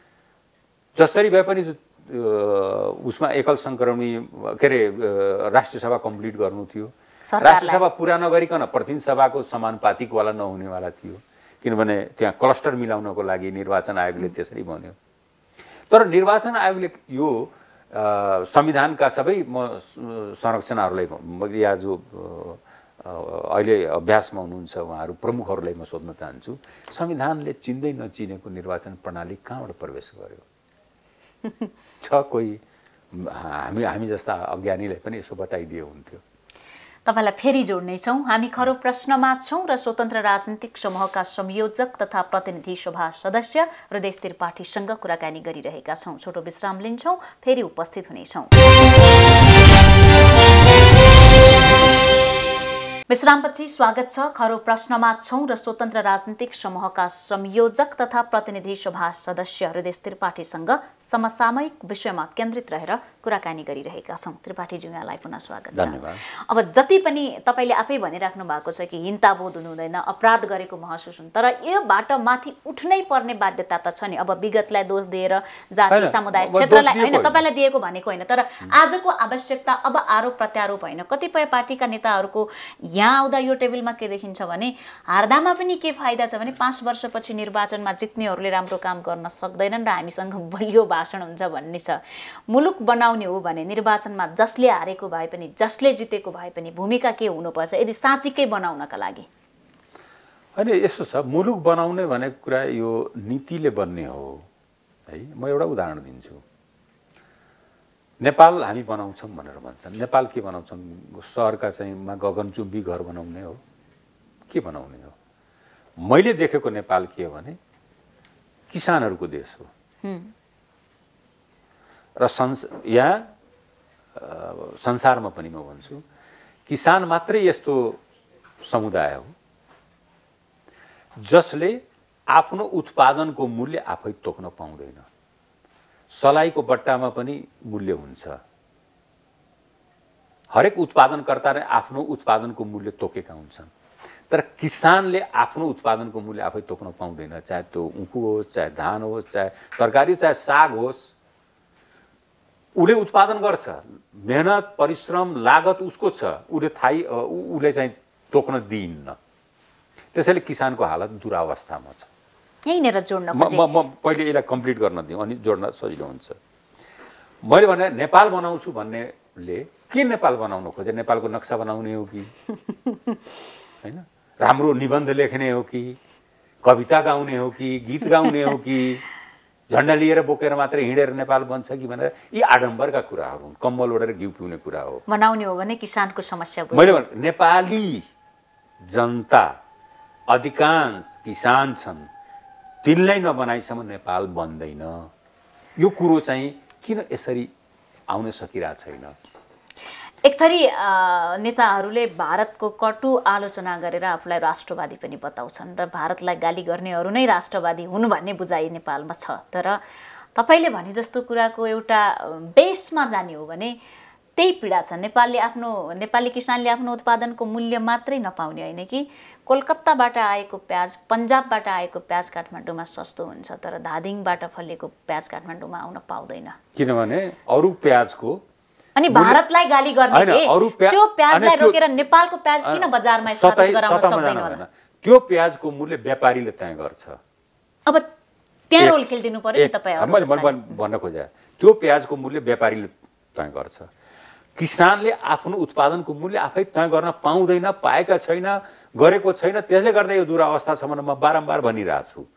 B: जसरी भए पनि उसमा एकल संक्रमणी के अरे राष्ट्रिय सभा कम्प्लिट गर्नु थियो। राष्ट्रिय सभा पुरा नगरिकन प्रतिनिधि सभाको समानुपातिकवाला नहुनेवाला थियो, किनभने त्यहाँ क्लस्टर मिलाउनको लागि निर्वाचन आयोगले त्यसरी भन्यो। तर निर्वाचन आयोगले यो संविधानका सबै संरक्षणहरूलाई या जो अहिले अभ्यासमा हुनुहुन्छ उहाँहरू प्रमुखहरूलाई म सोध्न चाहन्छु, संविधानले चिन्दै नचिनेको निर्वाचन प्रणाली कहाँबाट प्रवेश गर्यो? छ कोही हामी जस्ता अज्ञानीलाई पनि यसो बताइदिए हुन्थ्यो।
A: तपाईलाई फेरि जोड्नेछौँ। हामी खरो प्रश्नमा छौँ र स्वतन्त्र राजनीतिक समूहका संयोजक तथा प्रतिनिधि सभा सदस्य हृदयेश त्रिपाठीसँग कुराकानी गरिरहेका छौँ। छोटो विश्राम लिन्छौँ, फेरि उपस्थित हुनेछौँ। विश्रामपछि स्वागत छ। खरो प्रश्नमा छौँ र स्वतन्त्र राजनीतिक समूहका संयोजक तथा प्रतिनिधि सभा सदस्य हृदयेश त्रिपाठीसँग समसामयिक विषयमा केन्द्रित रहेर कुराकानी गरिरहेका छौँ। त्रिपाठीज्यू, यहाँलाई पुनः स्वागत छ। अब जति पनि तपाईले आफै भनिराख्नु भएको छ कि हिंसाबोध हुनु हुँदैन, अपराध गरेको महसुस हुन्छ, तर योबाट माथि उठ्नै पर्ने बाध्यता त छ नि। अब विगतलाई दोष दिएर जाति समुदाय क्षेत्रलाई होइन, तपाईलाई दिएको भनेको होइन, तर आजको आवश्यकता अब आरोप प्रत्यारोप होइन। कतिपय पार्टीका नेताहरूको यहाँ आउँदा यो टेबलमा के देखिन्छ भने हार्दामा पनि के फाइदा छ भने 5 वर्षपछि निर्वाचनमा जित्नेहरूले राम्रो काम गर्न सक्दैनन् र हामीसँग बलियो भाषण हुन्छ भन्ने छ। मुलुक बनाउने हो भने निर्वाचनमा जसले हारेको भए पनि जसले जितेको भए पनि भूमिका के हुनुपर्छ यदि साँच्चीकै बनाउनका लागि?
B: होइन, यसो छ, मुलुक बनाउने भनेको कुरा यो नीतिले बन्ने हो है। म एउटा उदाहरण दिन्छु। नेपाल हामी बनाउँछौँ भनेर भन्छन्। नेपाल के बनाउँछौँ? सहरका चाहिँ गगनचुम्बी घर बनाउने हो, के बनाउने हो? मैले देखेको नेपाल के हो भने किसानहरूको देश हो र यहाँ संसारमा पनि म भन्छु किसान मात्रै यस्तो समुदाय हो जसले आफ्नो उत्पादनको मूल्य आफै तोक्न पाउँदैन। सलाईको बट्टामा पनि मूल्य हुन्छ। हरेक उत्पादनकर्ताले आफ्नो उत्पादनको मूल्य तोकेका हुन्छन् तर किसानले आफ्नो उत्पादनको मूल्य आफै तोक्न पाउँदैन। चाहे त्यो उखु होस्, चाहे धान होस्, चाहे तरकारी, चाहे साग होस्, उसले उत्पादन गर्छ, मेहनत परिश्रम लागत उसको छ, उसले चाहिँ तोक्न दिइन्न। त्यसैले किसानको हालत दुरावस्थामा छ।
A: यहीँनिर जोड्न
B: म पहिले यसलाई कम्प्लिट गर्न दिउँ अनि जोड्न सजिलो हुन्छ। मैले भने नेपाल बनाउँछु भन्नेले के नेपाल बनाउनु खोजे? नेपालको नक्सा बनाउने हो कि हैन, राम्रो निबन्ध लेख्ने हो कि, कविता गाउने हो कि, गीत गाउने हो कि, झन्डा लिएर बोकेर मात्रै हिँडेर नेपाल बन्छ कि भनेर यी आडम्बरका कुराहरू हुन्। कम्बल ओढेर घिउ पिउने कुरा हो।
A: बनाउने हो भने किसानको समस्या बुझ्नु।
B: मैले भने नेपाली जनता अधिकांश किसान छन्, तिनलाई नबनाइसम्म नेपाल बन्दैन। यो कुरो चाहिँ किन यसरी आउन सकिरहेको छैन?
A: एक थरी नेताहरूले भारतको कटु आलोचना गरेर आफूलाई राष्ट्रवादी पनि बताउँछन् र भारतलाई गाली गर्नेहरू नै राष्ट्रवादी हुन् भन्ने बुझाइ नेपालमा छ। तर तपाईले भने जस्तो कुराको एउटा बेसमा जाने हो भने त्यही पीडा छ। नेपाली किसानले आफ्नो उत्पादनको मूल्य मात्रै नपाउने होइन कि कोलकाताबाट आएको प्याज, पन्जाबबाट आएको प्याज काठमाडौँमा सस्तो हुन्छ तर धादिङबाट फलेको प्याज काठमाडौँमा आउन पाउँदैन।
B: किनभने अरू प्याजको
A: अनि भारतलाई गाली गर्नेले त्यो प्याजलाई रोकेर नेपालको प्याज किन बजारमा स्थापित गराउन सक्दैन होला?
B: त्यो प्याजको मूल्य व्यापारीले तय गर्छ।
A: अब त्यहाँ रोल खेलिदिनु पर्यो नि तपाईहरु।
B: मैले भन्न खोजे त्यो प्याजको मूल्य व्यापारीले तय गर्छ। किसानले आफ्नो उत्पादनको मूल्य आफै तय गर्न पाउँदैन, पाएका छैन, गरेको छैन। त्यसले गर्दा यो दुरावस्था छ भनेर म बारम्बार भनिरहेको छु।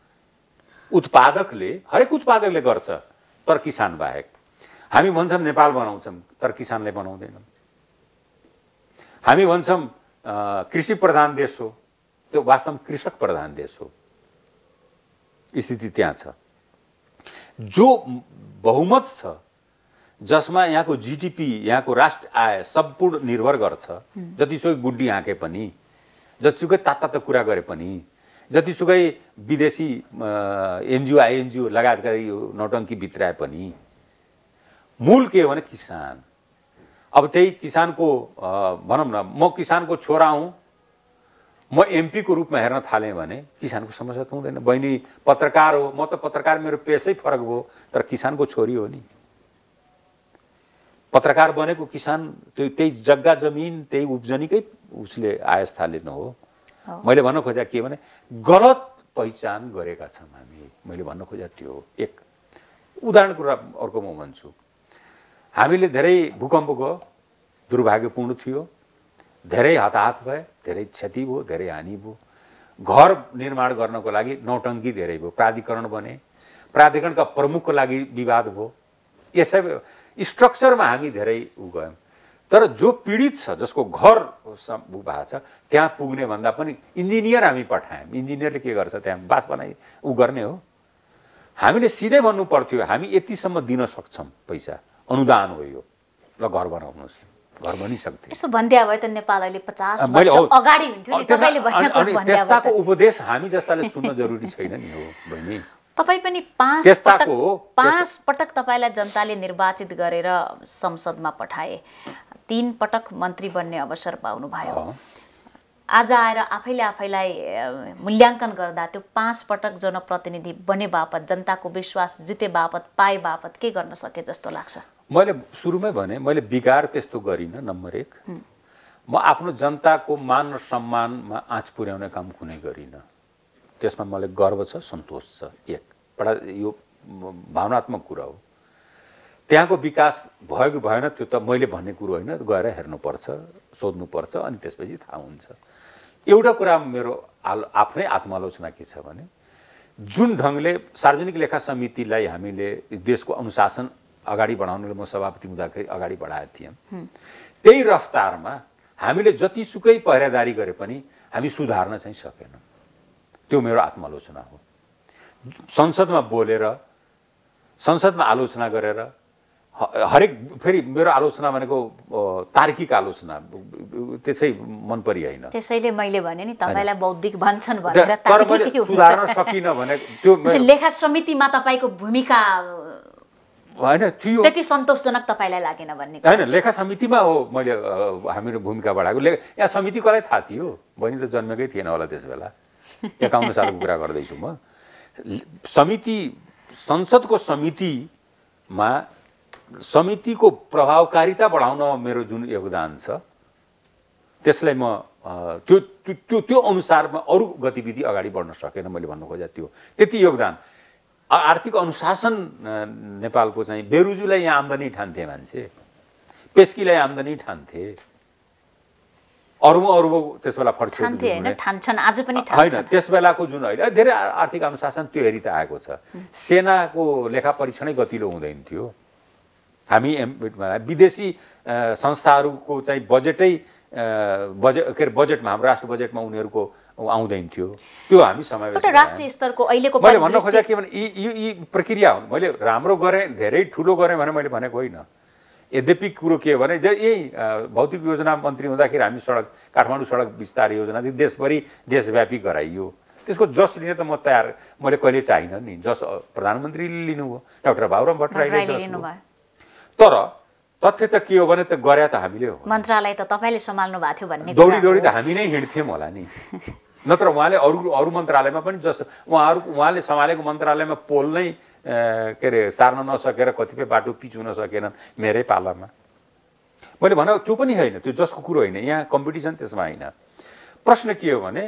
B: हरेक उत्पादकले गर्छ तर किसान बाहेक। हामी भन्छौँ नेपाल बनाउँछौँ तर किसानले बनाउँदैनन्। हामी भन्छौँ कृषि प्रधान देश हो, त्यो वास्तवमा कृषक प्रधान देश हो। स्थिति त्यहाँ छ। जो बहुमत छ जसमा यहाँको जीडीपी, यहाँको राष्ट्र आय सम्पूर्ण निर्भर गर्छ, जतिसुकै गुड्डी हाँके पनि, जतिसुकै तात्तातो कुरा गरे पनि, जतिसुकै विदेशी एनजिओ आइएनजिओ लगायतका यो नौटङ्की भित्राए पनि मूल के हो भने किसान। अब त्यही किसानको भनौँ न, म किसानको छोरा हुँ, म एमपी को रूपमा हेर्न थालेँ भने किसानको समस्या त हुँदैन। बहिनी पत्रकार हो, म त पत्रकार, मेरो पेसै फरक भयो तर किसानको छोरी हो नि। पत्रकार बनेको किसान त्यही जग्गा जमिन त्यही उब्जनीकै उसले आयस्थाले न हो। मैले भन्न खोजेको के भने गलत पहिचान गरेका छौँ हामी। मैले भन्न खोजेको त्यो एक उदाहरणको अर्को म भन्छु। हामीले धेरै भूकम्प गयो, दुर्भाग्यपूर्ण थियो, धेरै हताहत भए, धेरै क्षति भयो, धेरै हानि भयो। घर निर्माण गर्नको लागि नौटङ्की धेरै भयो, प्राधिकरण बने, प्राधिकरणका प्रमुखको लागि विवाद भयो। यसै स्ट्रक्चरमा हामी धेरै गयौँ तर जो पीडित छ, जसको घर भएको छ, त्यहाँ पुग्ने भन्दा पनि इन्जिनियर हामी पठायौँ। इन्जिनियरले के गर्छ? त्यहाँ बास बनाइ गर्ने हो। हामीले सिधै भन्नु पर्थ्यो हामी यतिसम्म दिन सक्छौँ, पैसा अनुदान हो यो, ल घर बनाउनुहोस्, घर बनिसक्थ्यो।
A: यसो भन्दिया भए त नेपाल अहिले 50 वर्ष अगाडि हुन्थ्यो नि। तपाईले भनेको भन्दिया भए
B: त्यस्ताको उपदेश हामी जस्ताले सुन्न जरुरी छैन नि हो बहिनी।
A: तपाई पनि 5 पटक तपाईलाई जनताले निर्वाचित गरेर संसदमा पठाए, 3 पटक मन्त्री बन्ने अवसर पाउनु भयो। आज आएर आफैलाई मूल्याङ्कन गर्दा त्यो 5 पटक जनप्रतिनिधि बने बापत, जनताको विश्वास जिते बापत, पाए बापत के गर्न सके जस्तो लाग्छ?
B: मैले सुरुमै भने मैले विकार त्यस्तो गरिनँ। नम्बर 1, म आफ्नो जनताको मान र सम्मानमा आँच पुर्याउने काम कुनै गरिनँ। त्यसमा मलाई गर्व छ, सन्तोष छ। यो भावनात्मक कुरा हो। त्यहाँको विकास भयो कि भएन त्यो त मैले भन्ने कुरो होइन, गएर हेर्नुपर्छ, सोध्नुपर्छ, अनि त्यसपछि थाहा हुन्छ। एउटा कुरा मेरो आफ्नै आत्मालोचना के छ भने जुन ढङ्गले सार्वजनिक लेखा समितिलाई हामीले देशको अनुशासन अगाडि बढाउनले म सभापति हुँदाखेरि अगाडि बढाएको थिएँ, त्यही रफ्तारमा हामीले जतिसुकै पहिरादारी गरे पनि हामी सुधार्न चाहिँ सकेनौँ। त्यो मेरो आत्मालोचना हो। संसदमा बोलेर संसदमा आलोचना गरेर हरेक फेरि मेरो आलोचना भनेको तार्किक आलोचना त्यसै मन परि होइन।
A: त्यसैले मैले भने नि तपाईलाई बौद्धिक भन्छन् भनेर
B: तर मैले सुधार्न सकिन भने त्यो
A: लेखा समितिमा तपाईको भूमिका
B: होइन थियो
A: त्यति सन्तोषजनक तपाईलाई लागेन भन्ने
B: होइन। लेखा समितिमा हो मैले हाम्रो भूमिका बढाएको। यहाँ समितिकोलाई थाहा थियो, बहिनी त जन्मेकै थिएन होला त्यस बेला, 51 सालको कुरा गर्दैछु म। समिति संसदको समितिमा समितिको प्रभावकारिता बढाउन मेरो जुन योगदान छ त्यसलाई म त्यो अनुसारमा अरू गतिविधि अगाडि बढ्न सकेन। मैले भन्नु खोजेँ त्यो त्यति योगदान। आर्थिक अनुशासन नेपालको चाहिँ बेरुजुलाई यहाँ आम्दानी ठान्थे मान्छे, पेस्कीलाई आम्दानी ठान्थे, अरबौं त्यस बेला
A: ठान्थे हैन, ठान्छन् आज पनि
B: होइन। त्यस बेलाको जुन अहिले धेरै आर्थिक अनुशासन त्यो हेरी त आएको छ। सेनाको लेखा परीक्षणै गतिलो हुँदैन थियो। हामी विदेशी संस्थाहरूको चाहिँ बजेटमा हाम्रो राष्ट्र बजेटमा उनीहरूको आउँदैन थियो, त्यो हामी समावेश
A: राष्ट्रिय स्तरको अहिलेको
B: मैले भन्न खोजेँ के भने यी प्रक्रिया हुन्। मैले राम्रो गरेँ, धेरै ठुलो गरेँ भने मैले भनेको होइन। यद्यपि कुरो के हो भने यही भौतिक योजना मन्त्री हुँदाखेरि हामी काठमाडौँ सडक विस्तार योजना देशभरि देशव्यापी गराइयो। त्यसको जस लिन त म तयार, मैले कहिले चाहिनँ नि। जस प्रधानमन्त्रीले लिनुभयो, डाक्टर बाबुराम भट्टराईले जस लिनुभयो। तर तथ्य त के हो भने त गरे त हामीले हो।
A: मन्त्रालय त तपाईले सम्हाल्नु भएको थियो भन्ने
B: दौडी त हामी नै हिँड्थ्यौँ होला नि। नत्र उहाँले अरू मन्त्रालयमा पनि उहाँले सम्हालेको मन्त्रालयमा पोल नै के अरे सार्न नसकेर कतिपय बाटो पिचुन सकेनन् मेरै पालामा। मैले भने त्यो पनि होइन, त्यो जसको कुरो होइन। यहाँ कम्पिटिसन त्यसमा होइन। प्रश्न के हो भने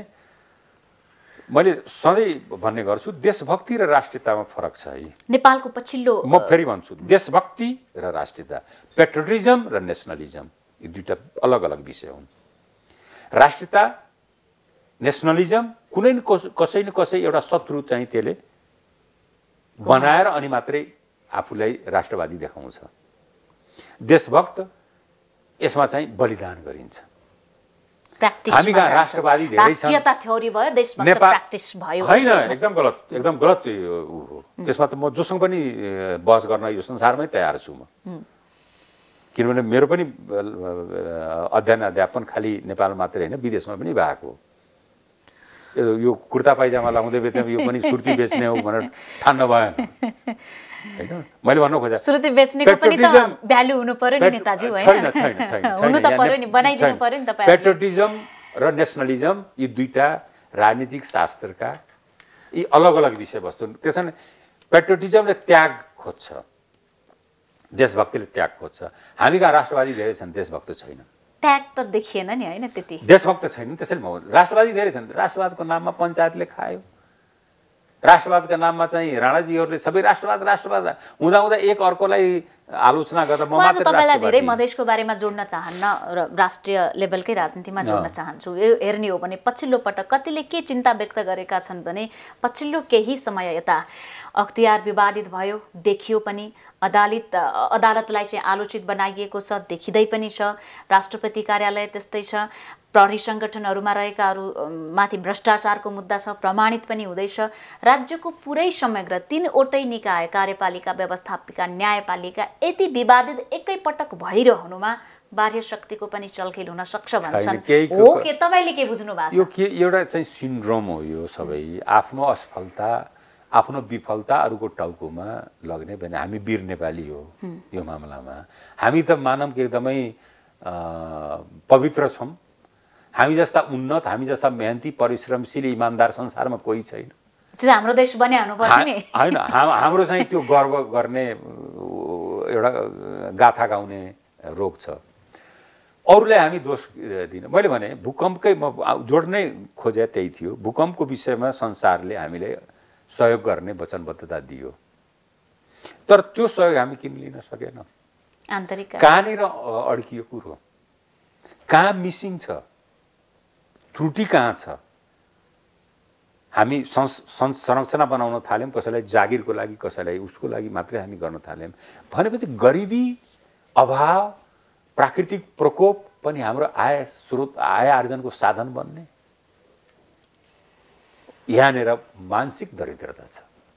B: मैले सधैँ भन्ने गर्छु देशभक्ति र राष्ट्रियतामा फरक छ है।
A: नेपालको पछिल्लो
B: म फेरि भन्छु देशभक्ति र राष्ट्रियता, पेट्रियोटिजम र नेसनलिजम यी दुईटा अलग अलग विषय हुन्। राष्ट्रियता नेसनलिजम कुनै न कसै न कसै एउटा शत्रु चाहिँ त्यसले बनाएर अनि मात्रै आफूलाई राष्ट्रवादी देखाउँछ। देशभक्त यसमा चाहिँ बलिदान गरिन्छ। हामी कहाँ राष्ट्रवादी धेरै छन्।
A: राष्ट्रियता थ्योरी भयो, देशभक्त प्र्याक्टिस भयो।
B: होइन, एकदम गलत हो। त्यसमा त म जोसँग पनि बहस गर्न यो संसारमै तयार छु म। किनभने मेरो पनि अध्ययन अध्यापन खालि नेपाल मात्रै होइन, विदेशमा पनि भएको। यो कुर्ता पाइजामा लाउँदै बेच्ने यो पनि सुर्ती बेच्ने हो भनेर ठान्न भएन हैन। मैले भन्न खोजेँ
A: सुर्ती बेच्नेको पनि त भ्यालु हुनु पर्यो नि नेताजी, हैन?
B: छैन
A: हुनु त पर्यो नि, बनाइदिनु पर्यो नि तपाईहरुले।
B: पेट्रियोटिजम र नेसनलिजम यी दुईटा राजनीतिक शास्त्रका यी अलग अलग विषयवस्तु। त्यसैले पेट्रियोटिजमले त्याग खोज्छ, देशभक्तिले त्याग खोज्छ। हामी कहाँ राष्ट्रवादी धेरै छन्, देशभक्त छैन।
A: त्याग त देखिएन नि, हैन? त्यति
B: देशभक्त छैन। त्यसैले राष्ट्रवादी धेरै छन्। राष्ट्रवादको नाममा पञ्चायतले खायो, राष्ट्रवादका नाममा चाहिँ राणाजीहरूले सबै राष्ट्रवाद हुँदा एक अर्कोलाई आलोचना गर्दा म मात्र
A: तपाईलाई धेरै मधेसको बारेमा जोड्न चाहन्न र राष्ट्रिय लेभलकै राजनीतिमा जोड्न चाहन्छु। यो हेर्ने हो भने पछिल्लो पटक कतिले के चिन्ता व्यक्त गरेका छन् भने पछिल्लो केही समय यता अख्तियार विवादित भयो, देखियो पनि। अदालतलाई चाहिँ आलोचित बनाइएको छ, देखिँदै पनि छ। राष्ट्रपति कार्यालय त्यस्तै छ। प्रहरी सङ्गठनहरूमा रहेकाहरू माथि भ्रष्टाचारको मुद्दा छ, प्रमाणित पनि हुँदैछ। राज्यको पुरै समग्र 3वटै निकाय, कार्यपालिका, व्यवस्थापिका, न्यायपालिका यति विवादित एकैपटक भइरहनुमा बाह्य शक्तिको पनि चलखेल हुन सक्छ भन्छन्। हो के तपाईले के बुझ्नु भएको छ?
B: यो के एउटा चाहिँ सिन्ड्रोम हो यो सबै। आफ्नो असफलता, आफ्नो विफलता अरूको टाउकोमा लग्ने भने हामी वीर नेपाली हो यो मामलामा। हामी त मानव के एकदमै पवित्र छौँ। हामी जस्ता उन्नत, हामी जस्ता मेहनती, परिश्रमशील, इमानदार संसारमा कोही छैन।
A: हाम्रो देश बनाउनु पर्छ नि,
B: हैन? हाम्रो चाहिँ त्यो गर्व गर्ने एउटा गाथा गाउने रोग छ। अरूलाई हामी दोष दिन। मैले भने भूकम्पकै म जोड्नै खोजे त्यही थियो। भूकम्पको विषयमा संसारले हामीले सहयोग गर्ने वचनबद्धता दियो, तर त्यो सहयोग हामी किन लिन सकेन?
A: आन्तरिक
B: कहाँनिर अड्कियो कुरो, कहाँ मिसिङ छ, त्रुटि कहाँ छ? हामी संरचना बनाउन थाल्यौँ, कसैलाई जागिरको लागि, कसैलाई उसको लागि मात्रै हामी गर्न थाल्यौँ भनेपछि गरिबी, अभाव, प्राकृतिक प्रकोप पनि हाम्रो आय स्रोत, आय आर्जनको साधन बन्ने। यहाँनिर मानसिक दरिद्रता छ।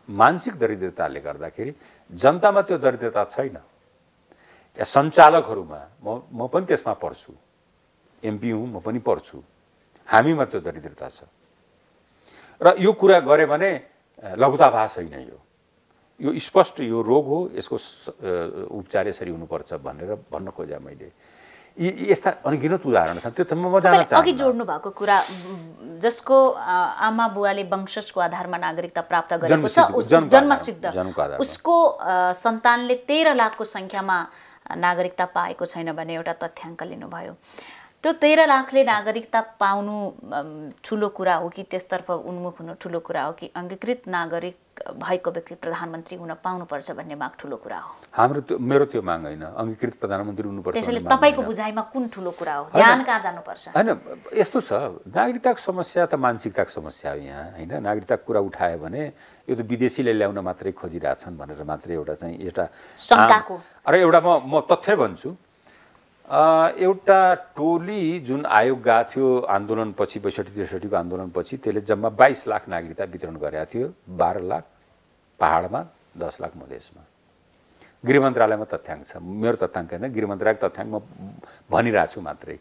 B: मानसिक दरिद्रताले गर्दाखेरि जनतामा त्यो दरिद्रता छैन। या सञ्चालकहरूमा म पनि त्यसमा पर्छु, एमपी हुँ, म पनि पर्छु, हामीमा त्यो दरिद्रता छ। र यो कुरा गरे भने लघुताभास होइन, यो स्पष्ट यो रोग हो, यसको उपचार यसरी हुनुपर्छ भनेर भन्न खोजेँ मैले। यस्ता अनगिनत उदाहरण छन्, त्यो त म जान्न चाहन्छु।
A: अघि जोड्नु भएको कुरा जसको आमा बुवाले वंशजको आधारमा नागरिकता प्राप्त गरेको छ, जन्मसिद्ध, उसको सन्तानले 13 लाखको संख्यामा नागरिकता पाएको छैन भने एउटा तथ्याङ्क लिनुभयो। त्यो 13 लाखले नागरिकता पाउनु ठुलो कुरा हो कि त्यसतर्फ उन्मुख हुनु ठुलो कुरा हो कि अङ्गीकृत नागरिक भएको व्यक्ति प्रधानमन्त्री हुन पाउनुपर्छ भन्ने माग ठुलो कुरा हो?
B: मेरो त्यो माग होइन, अङ्गीकृत प्रधानमन्त्री हुनुपर्छ।
A: त्यसैले तपाईँको बुझाइमा कुन ठुलो कुरा हो? ध्यान कहाँ जानुपर्छ?
B: होइन, यस्तो छ, नागरिकताको समस्या त मानसिकताको समस्या हो यहाँ, होइन। नागरिकताको कुरा उठायो भने यो त विदेशीले ल्याउन मात्रै खोजिरहेछन् भनेर मात्रै एउटा चाहिँ एउटा
A: शङ्काको।
B: र एउटा म तथ्य भन्छु, एउटा टोली जुन आयोग गएको थियो आन्दोलनपछि, 62-63 को आन्दोलनपछि, त्यसले जम्मा 22 लाख नागरिकता वितरण गरेको थियो। 12 लाख पहाडमा, 10 लाख मधेसमा। गृह मन्त्रालयमा तथ्याङ्क छ, मेरो तथ्याङ्क होइन, गृह मन्त्रालयको तथ्याङ्क म भनिरहेको छु मात्रै।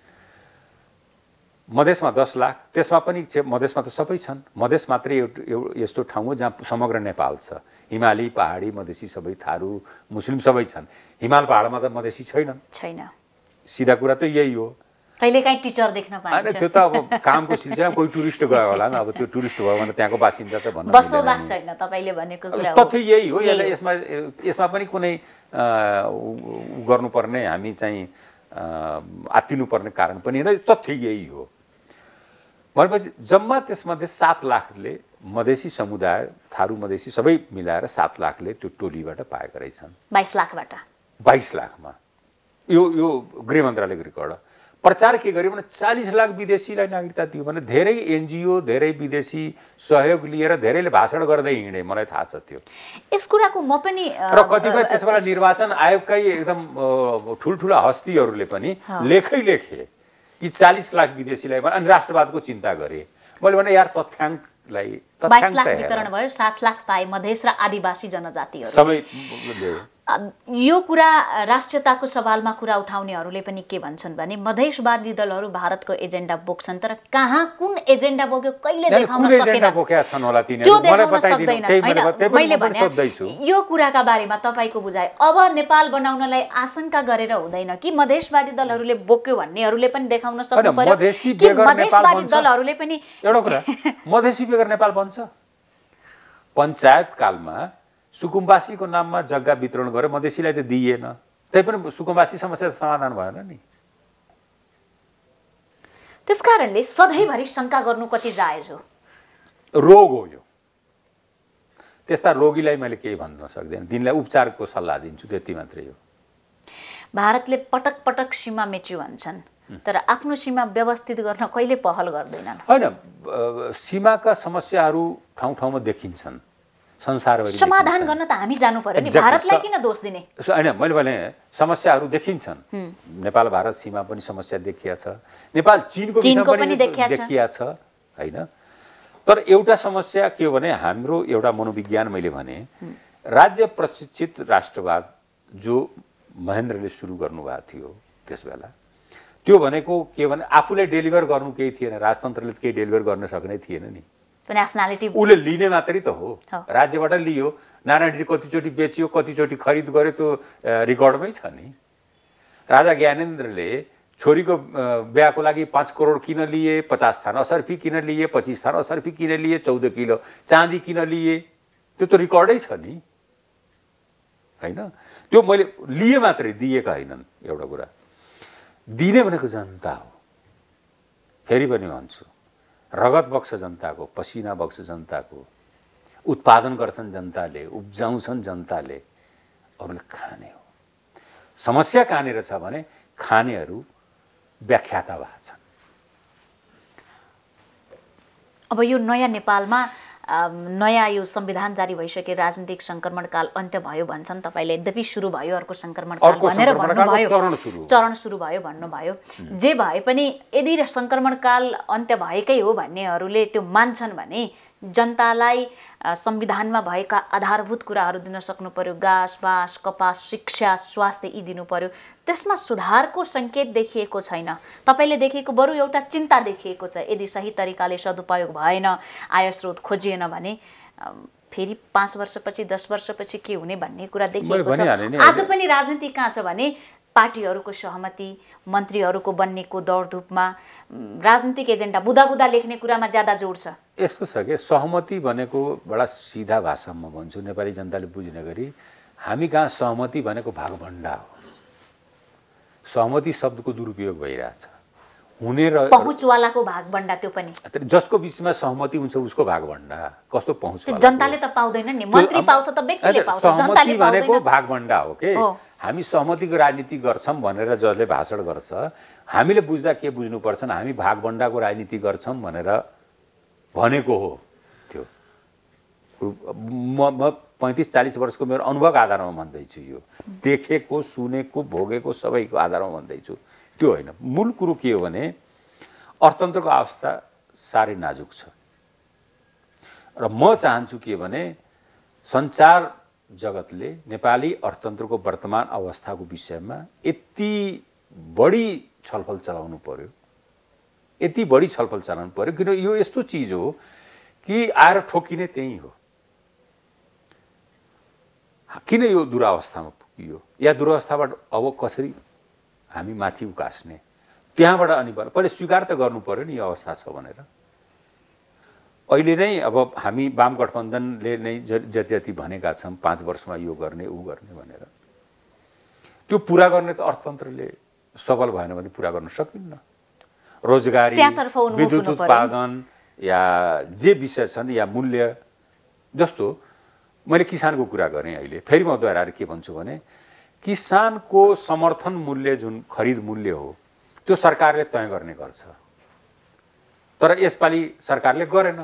B: मधेसमा 10 लाख, त्यसमा पनि मधेसमा त सबै छन्, मधेस मात्रै यस्तो ठाउँ हो जहाँ समग्र नेपाल छ। हिमाली, पहाडी, मधेसी सबै, थारू, मुस्लिम सबै छन्। हिमाल पहाडमा त मधेसी छैन। सिधा कुरा त यही हो।
A: कहिलेकाहीँ टिचर देख्न पाइन्छ।
B: त्यो त अब कामको सिलसिलामा कोही टुरिस्ट गयो होला नि, अब त्यो टुरिस्ट भयो भने त्यहाँको बासिन्दा त भन्नु
A: बसोबास छैन, तपाईँले भनेको कुरा हो।
B: तथ्य यही हो। यसमा पनि कुनै गर्नुपर्ने, हामी चाहिँ आत्तिनुपर्ने कारण पनि होइन, तथ्य यही हो। भनेपछि जम्मा त्यसमध्ये 7 लाखले मधेसी समुदाय, थारू मधेसी सबै मिलाएर 7 लाखले त्यो टोलीबाट पाएका रहेछन्।
A: 22 लाखबाट
B: 22 लाखमा यो गृह मन्त्रालयको रेकर्ड। प्रचार के गर्यो भने 40 लाख विदेशीलाई नागरिकता दियो भने धेरै एनजिओ, धेरै विदेशी सहयोग लिएर धेरैले भाषण गर्दै हिँडे, मलाई थाहा छ त्यो।
A: यस कुराको म पनि
B: र कतिपय त्यसबाट निर्वाचन आयोगकै एकदम ठुल्ठुला हस्तीहरूले पनि लेखे कि 40 लाख विदेशीलाई, अनि राष्ट्रवादको चिन्ता गरे। मैले भने यार तथ्याङ्कलाई
A: 22 लाख वितरण भयो, 7 लाख पाए मधेस र आदिवासी जनजातिहरू
B: सबै।
A: यो कुरा राष्ट्रियताको सवालमा कुरा उठाउनेहरूले पनि के भन्छन् भने मधेसवादी दलहरू भारतको एजेन्डा बोक्छन्, तर कहाँ कुन एजेन्डा बोक्यो कहिले देखाउन सकेन, त्यो देखाउन सक्दैन। मैले भने यो कुराका बारेमा तपाईँको बुझाइ, अब नेपाल बनाउनलाई आशंका गरेर हुँदैन कि मधेसवादी दलहरूले बोक्यो भन्नेहरूले पनि देखाउन सक्नु पर्यो कि मधेसवादी दलहरूले पनि?
B: एउटा कुरा, मधेसी बेगर नेपाल बन्छ। पञ्चायत कालमा सुकुम्बासीको नाममा जग्गा वितरण गरेर मधेसीलाई त दिइएन, त्यही पनि सुकुम्बासी समस्या समाधान भएन नि।
A: त्यसकारणले सधैँभरि शङ्का गर्नु कति जायज हो?
B: रोग हो यो। त्यस्ता रोगीलाई मैले केही भन्न सक्दैन, तिनलाई उपचारको सल्लाह दिन्छु, त्यति मात्रै हो।
A: भारतले पटक पटक सीमा मेच्यो भन्छन्, तर आफ्नो सीमा व्यवस्थित गर्न कहिले पहल गर्दैनन्।
B: होइन, सीमाका समस्याहरू ठाउँ ठाउँमा देखिन्छन्, संसारभरि
A: समाधान गर्न त हामी जानु पर्यो नि, भारतलाई किन दोष दिने?
B: होइन, मैले भने समस्याहरू देखिन्छन्। नेपाल भारत सीमा पनि समस्या देखिया छ, नेपाल चीनको पनि देखिया छ, होइन। तर एउटा समस्या के हो भने हाम्रो एउटा मनोविज्ञान, मैले भने राज्य प्रशिक्षित राष्ट्रवाद जो महेन्द्रले सुरु गर्नुभएको थियो त्यसबेला, त्यो भनेको के भने आफूले डेलिभर गर्नु केही थिएन, राजतन्त्रले केही डेलिभर गर्न सक्ने थिएन नि।
A: नेसनालिटी
B: उसले लिने मात्रै त हो, राज्यबाट लियो, नारायणले कतिचोटि बेच्यो, कतिचोटि खरिद गर्यो, त्यो रेकर्डमै छ नि। राजा ज्ञानेन्द्रले छोरीको बिहाको लागि 5 करोड किन लिए, 50 थान असर्फी किन लिए, 25 थान असर्फी किन लिए, 14 किलो चाँदी किन लिए, त्यो त रेकर्डै छ नि, होइन। त्यो मैले लिए मात्रै, दिएका होइनन्। एउटा कुरा, दिने भनेको जनता हो। फेरि पनि भन्छु, रगत बग्छ जनताको, पसिना बग्छ जनताको, उत्पादन गर्छन् जनताले, उब्जाउँछन् जनताले, अरूले खाने हो। समस्या कहाँनिर छ भने खानेहरू व्याख्याता भएको छन्।
A: अब यो नयाँ नेपालमा नयाँ यो संविधान जारी भइसके राजनीतिक संक्रमणकाल अन्त्य भयो भन्छन् तपाईले, यद्यपि सुरु भयो अर्को संक्रमणकाल भनेर भन्नुभयो, चरण सुरु भयो भन्नुभयो। जे भए पनि यदि संक्रमणकाल अन्त्य भएकै हो भन्नेहरूले त्यो मान्छन् भने जनतालाई संविधानमा भएका आधारभूत कुराहरू दिन सक्नु पर्यो, घाँस बाँस कपास शिक्षा स्वास्थ्य यी दिनु पर्यो, त्यसमा सुधारको सङ्केत देखिएको छैन। तपाईँले देखेको बरु एउटा चिन्ता देखिएको छ, यदि सही तरिकाले सदुपयोग भएन, आय स्रोत खोजिएन भने फेरि 5 वर्षपछि 10 वर्षपछि के हुने भन्ने कुरा देखिएको छ। आज पनि राजनीति कहाँ छ भने पार्टीहरूको सहमति, मन्त्रीहरूको बन्नेको दौडधुपमा राजनीतिक एजेन्डा बुदा लेख्ने कुरामा ज्यादा जोड छ।
B: यस्तो छ कि सहमति भनेको बडा सिधा भाषामा भन्छु, नेपाली जनताले बुझ्ने गरी हामी कहाँ सहमति भनेको भागभण्डा हो। सहमति शब्दको दुरुपयोग भइरहेछ, हुने र
A: पहुँचवालाको भागभण्डा, त्यो पनि
B: जसको बिचमा सहमति हुन्छ उसको भागभण्डा। कस्तो पहुँच,
A: जनताले त पाउँदैन नि, मन्त्री पाउँछ त व्यक्तिले पाउँछ, जनताले पाउँदैन।
B: भनेको भागभण्डा हो के। हामी सहमतिको राजनीति गर्छौं भनेर जसले भाषण गर्छ, हामीले बुझ्दा के बुझ्नुपर्छ, हामी भागभण्डाको राजनीति गर्छौं भनेर भनेको हो। त्यो म 35-40 वर्षको मेरो अनुभव आधारमा भन्दैछु, यो देखेको सुनेको भोगेको सबैको आधारमा भन्दैछु, त्यो होइन। मूल कुरो के हो भने अर्थतन्त्रको अवस्था साह्रै नाजुक छ र म चाहन्छु के भने सञ्चार जगतले नेपाली अर्थतन्त्रको वर्तमान अवस्थाको विषयमा यति बढी छलफल चलाउनु पर्यो, यति बढी छलफल चलाउनु पर्यो, किन यो यस्तो चिज हो कि आएर ठोकिने त्यही हो। किन यो दुरावस्थामा पुगियो या दुरावस्थाबाट अब कसरी हामी माथि उकास्ने, त्यहाँबाट अनि पहिले स्वीकार त गर्नु पर्यो नि यो अवस्था छ भनेर। अहिले नै अब हामी वाम गठबन्धनले नै जति भनेका छौँ 5 वर्षमा यो गर्ने ऊ गर्ने भनेर, त्यो पुरा गर्ने त अर्थतन्त्रले सबल भएन भने पुरा गर्न सकिन्न। रोजगारी, विद्युत उत्पादन या जे विषय छन् या मूल्य, जस्तो मैले किसानको कुरा गरेँ, अहिले फेरि म दोहोऱ्याएर के भन्छु भने किसानको समर्थन मूल्य जुन खरिद मूल्य हो त्यो सरकारले तय गर्ने गर्छ, तर यसपालि सरकारले गरेन।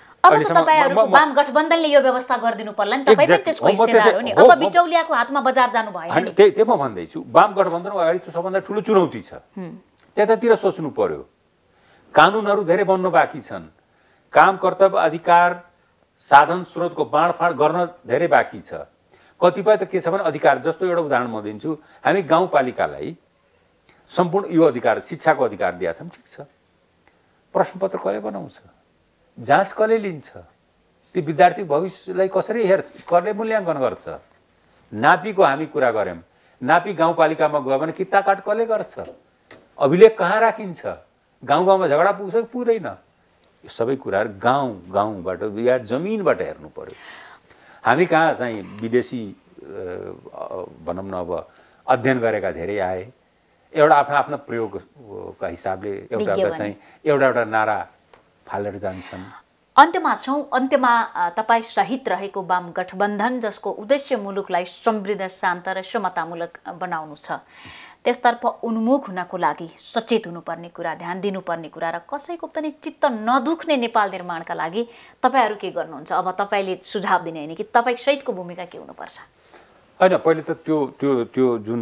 A: वाम गठबन्धनले यो व्यवस्था गरिदिनु पर्ला नि, तपाईँ पनि त्यसको हिस्सेदार हो नि। अब बिचौलियाको हातमा बजार जानु भएन नि।
B: त्यही म भन्दैछु, वाम गठबन्धनको अगाडि त्यो सबभन्दा ठुलो चुनौती छ, त्यतातिर सोच्नु पर्यो। कानुनहरू धेरै बन्न बाँकी छन्, काम कर्तव्य अधिकार साधन स्रोतको बाँडफाँड गर्न धेरै बाँकी छ। कतिपय त के छ भने अधिकार, जस्तो एउटा उदाहरण म दिन्छु, हामी गाउँपालिकालाई सम्पूर्ण यो अधिकार शिक्षाको अधिकार दिएका छौँ, ठिक छ, प्रश्नपत्र कसले बनाउँछ, जाँच कसले लिन्छ, ती विद्यार्थी भविष्यलाई कसरी हेर्छ, कसले मूल्याङ्कन गर्छ, नापीको हामी कुरा गऱ्यौँ, नापी गाउँपालिकामा गयो भने किता काट कसले गर्छ, अभिलेख कहाँ राखिन्छ, गाउँ झगडा पुग्छ कि पुग्दैन, यो सबै कुराहरू गाउँबाट या जमिनबाट हेर्नु पर्यो। हामी कहाँ चाहिँ विदेशी भनौँ न अब अध्ययन गरेका धेरै आए, एउटा आफ्नो प्रयोगका हिसाबले एउटा नारा फालेर जान्छन्।
A: अन्त्यमा तपाईँ सहित रहेको वाम गठबन्धन, जसको उद्देश्य मुलुकलाई समृद्ध शान्त र समतामूलक बनाउनु छ, त्यसतर्फ उन्मुख हुनको लागि सचेत हुनुपर्ने कुरा, ध्यान दिनुपर्ने कुरा र कसैको पनि चित्त नदुख्ने नेपाल निर्माणका लागि तपाईँहरू के गर्नुहुन्छ? अब तपाईँले सुझाव दिने होइन कि तपाईँ सहितको भूमिका के हुनुपर्छ?
B: होइन, पहिले त त्यो जुन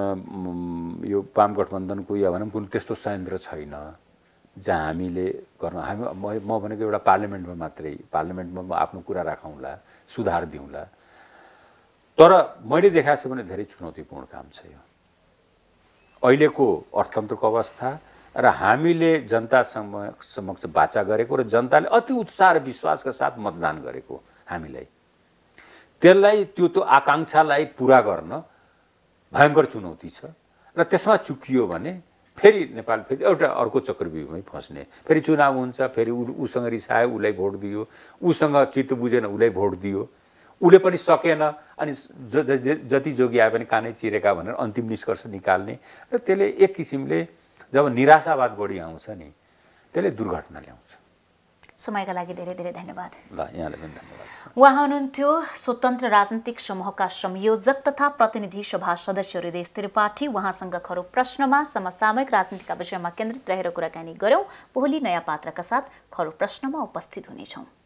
B: यो वाम गठबन्धनको या भनौँ कुनै त्यस्तो संयन्त्र छैन जहाँ हामीले गर्न, म भनेको एउटा पार्लियामेन्टमा मात्रै, पार्लियामेन्टमा म आफ्नो कुरा राखौँला, सुधार दिउँला, तर मैले देखाएको छु भने धेरै चुनौतीपूर्ण काम छ यो अहिलेको अर्थतन्त्रको अवस्था र हामीले जनता समक्ष वाचा गरेको र जनताले अति उत्साह र विश्वासका साथ मतदान गरेको हामीलाई, त्यसलाई त्यो आकाङ्क्षालाई पुरा गर्न भयङ्कर चुनौती छ र त्यसमा चुकियो भने फेरि नेपाल फेरि एउटा अर्को चक्रव्यूहमै फस्ने, फेरि चुनाव हुन्छ, फेरि उसँग रिसायो उसलाई भोट दियो, उसँग चित्त बुझेन उसलाई भोट दियो, उसले पनि सकेन अनि जति जोगी आए पनि कानै चिरेका भनेर अन्तिम निष्कर्ष निकाल्ने, र त्यसले एक किसिमले जब निराशावाद बढी आउँछ नि त्यसले दुर्घटना ल्याउँछ।
A: समयका लागि धेरै धेरै धन्यवाद।
B: ल, यहाँलाई पनि धन्यवाद।
A: उहाँ हुनुहुन्थ्यो स्वतन्त्र राजनीतिक समूहका संयोजक तथा प्रतिनिधि सभा सदस्य हृदयेश त्रिपाठी। उहाँसँग खरो प्रश्नमा समसामयिक राजनीतिका विषयमा केन्द्रित रहेर कुराकानी गर्यौं। भोलि नयाँ पात्रका साथ खरो प्रश्नमा उपस्थित हुनेछौं।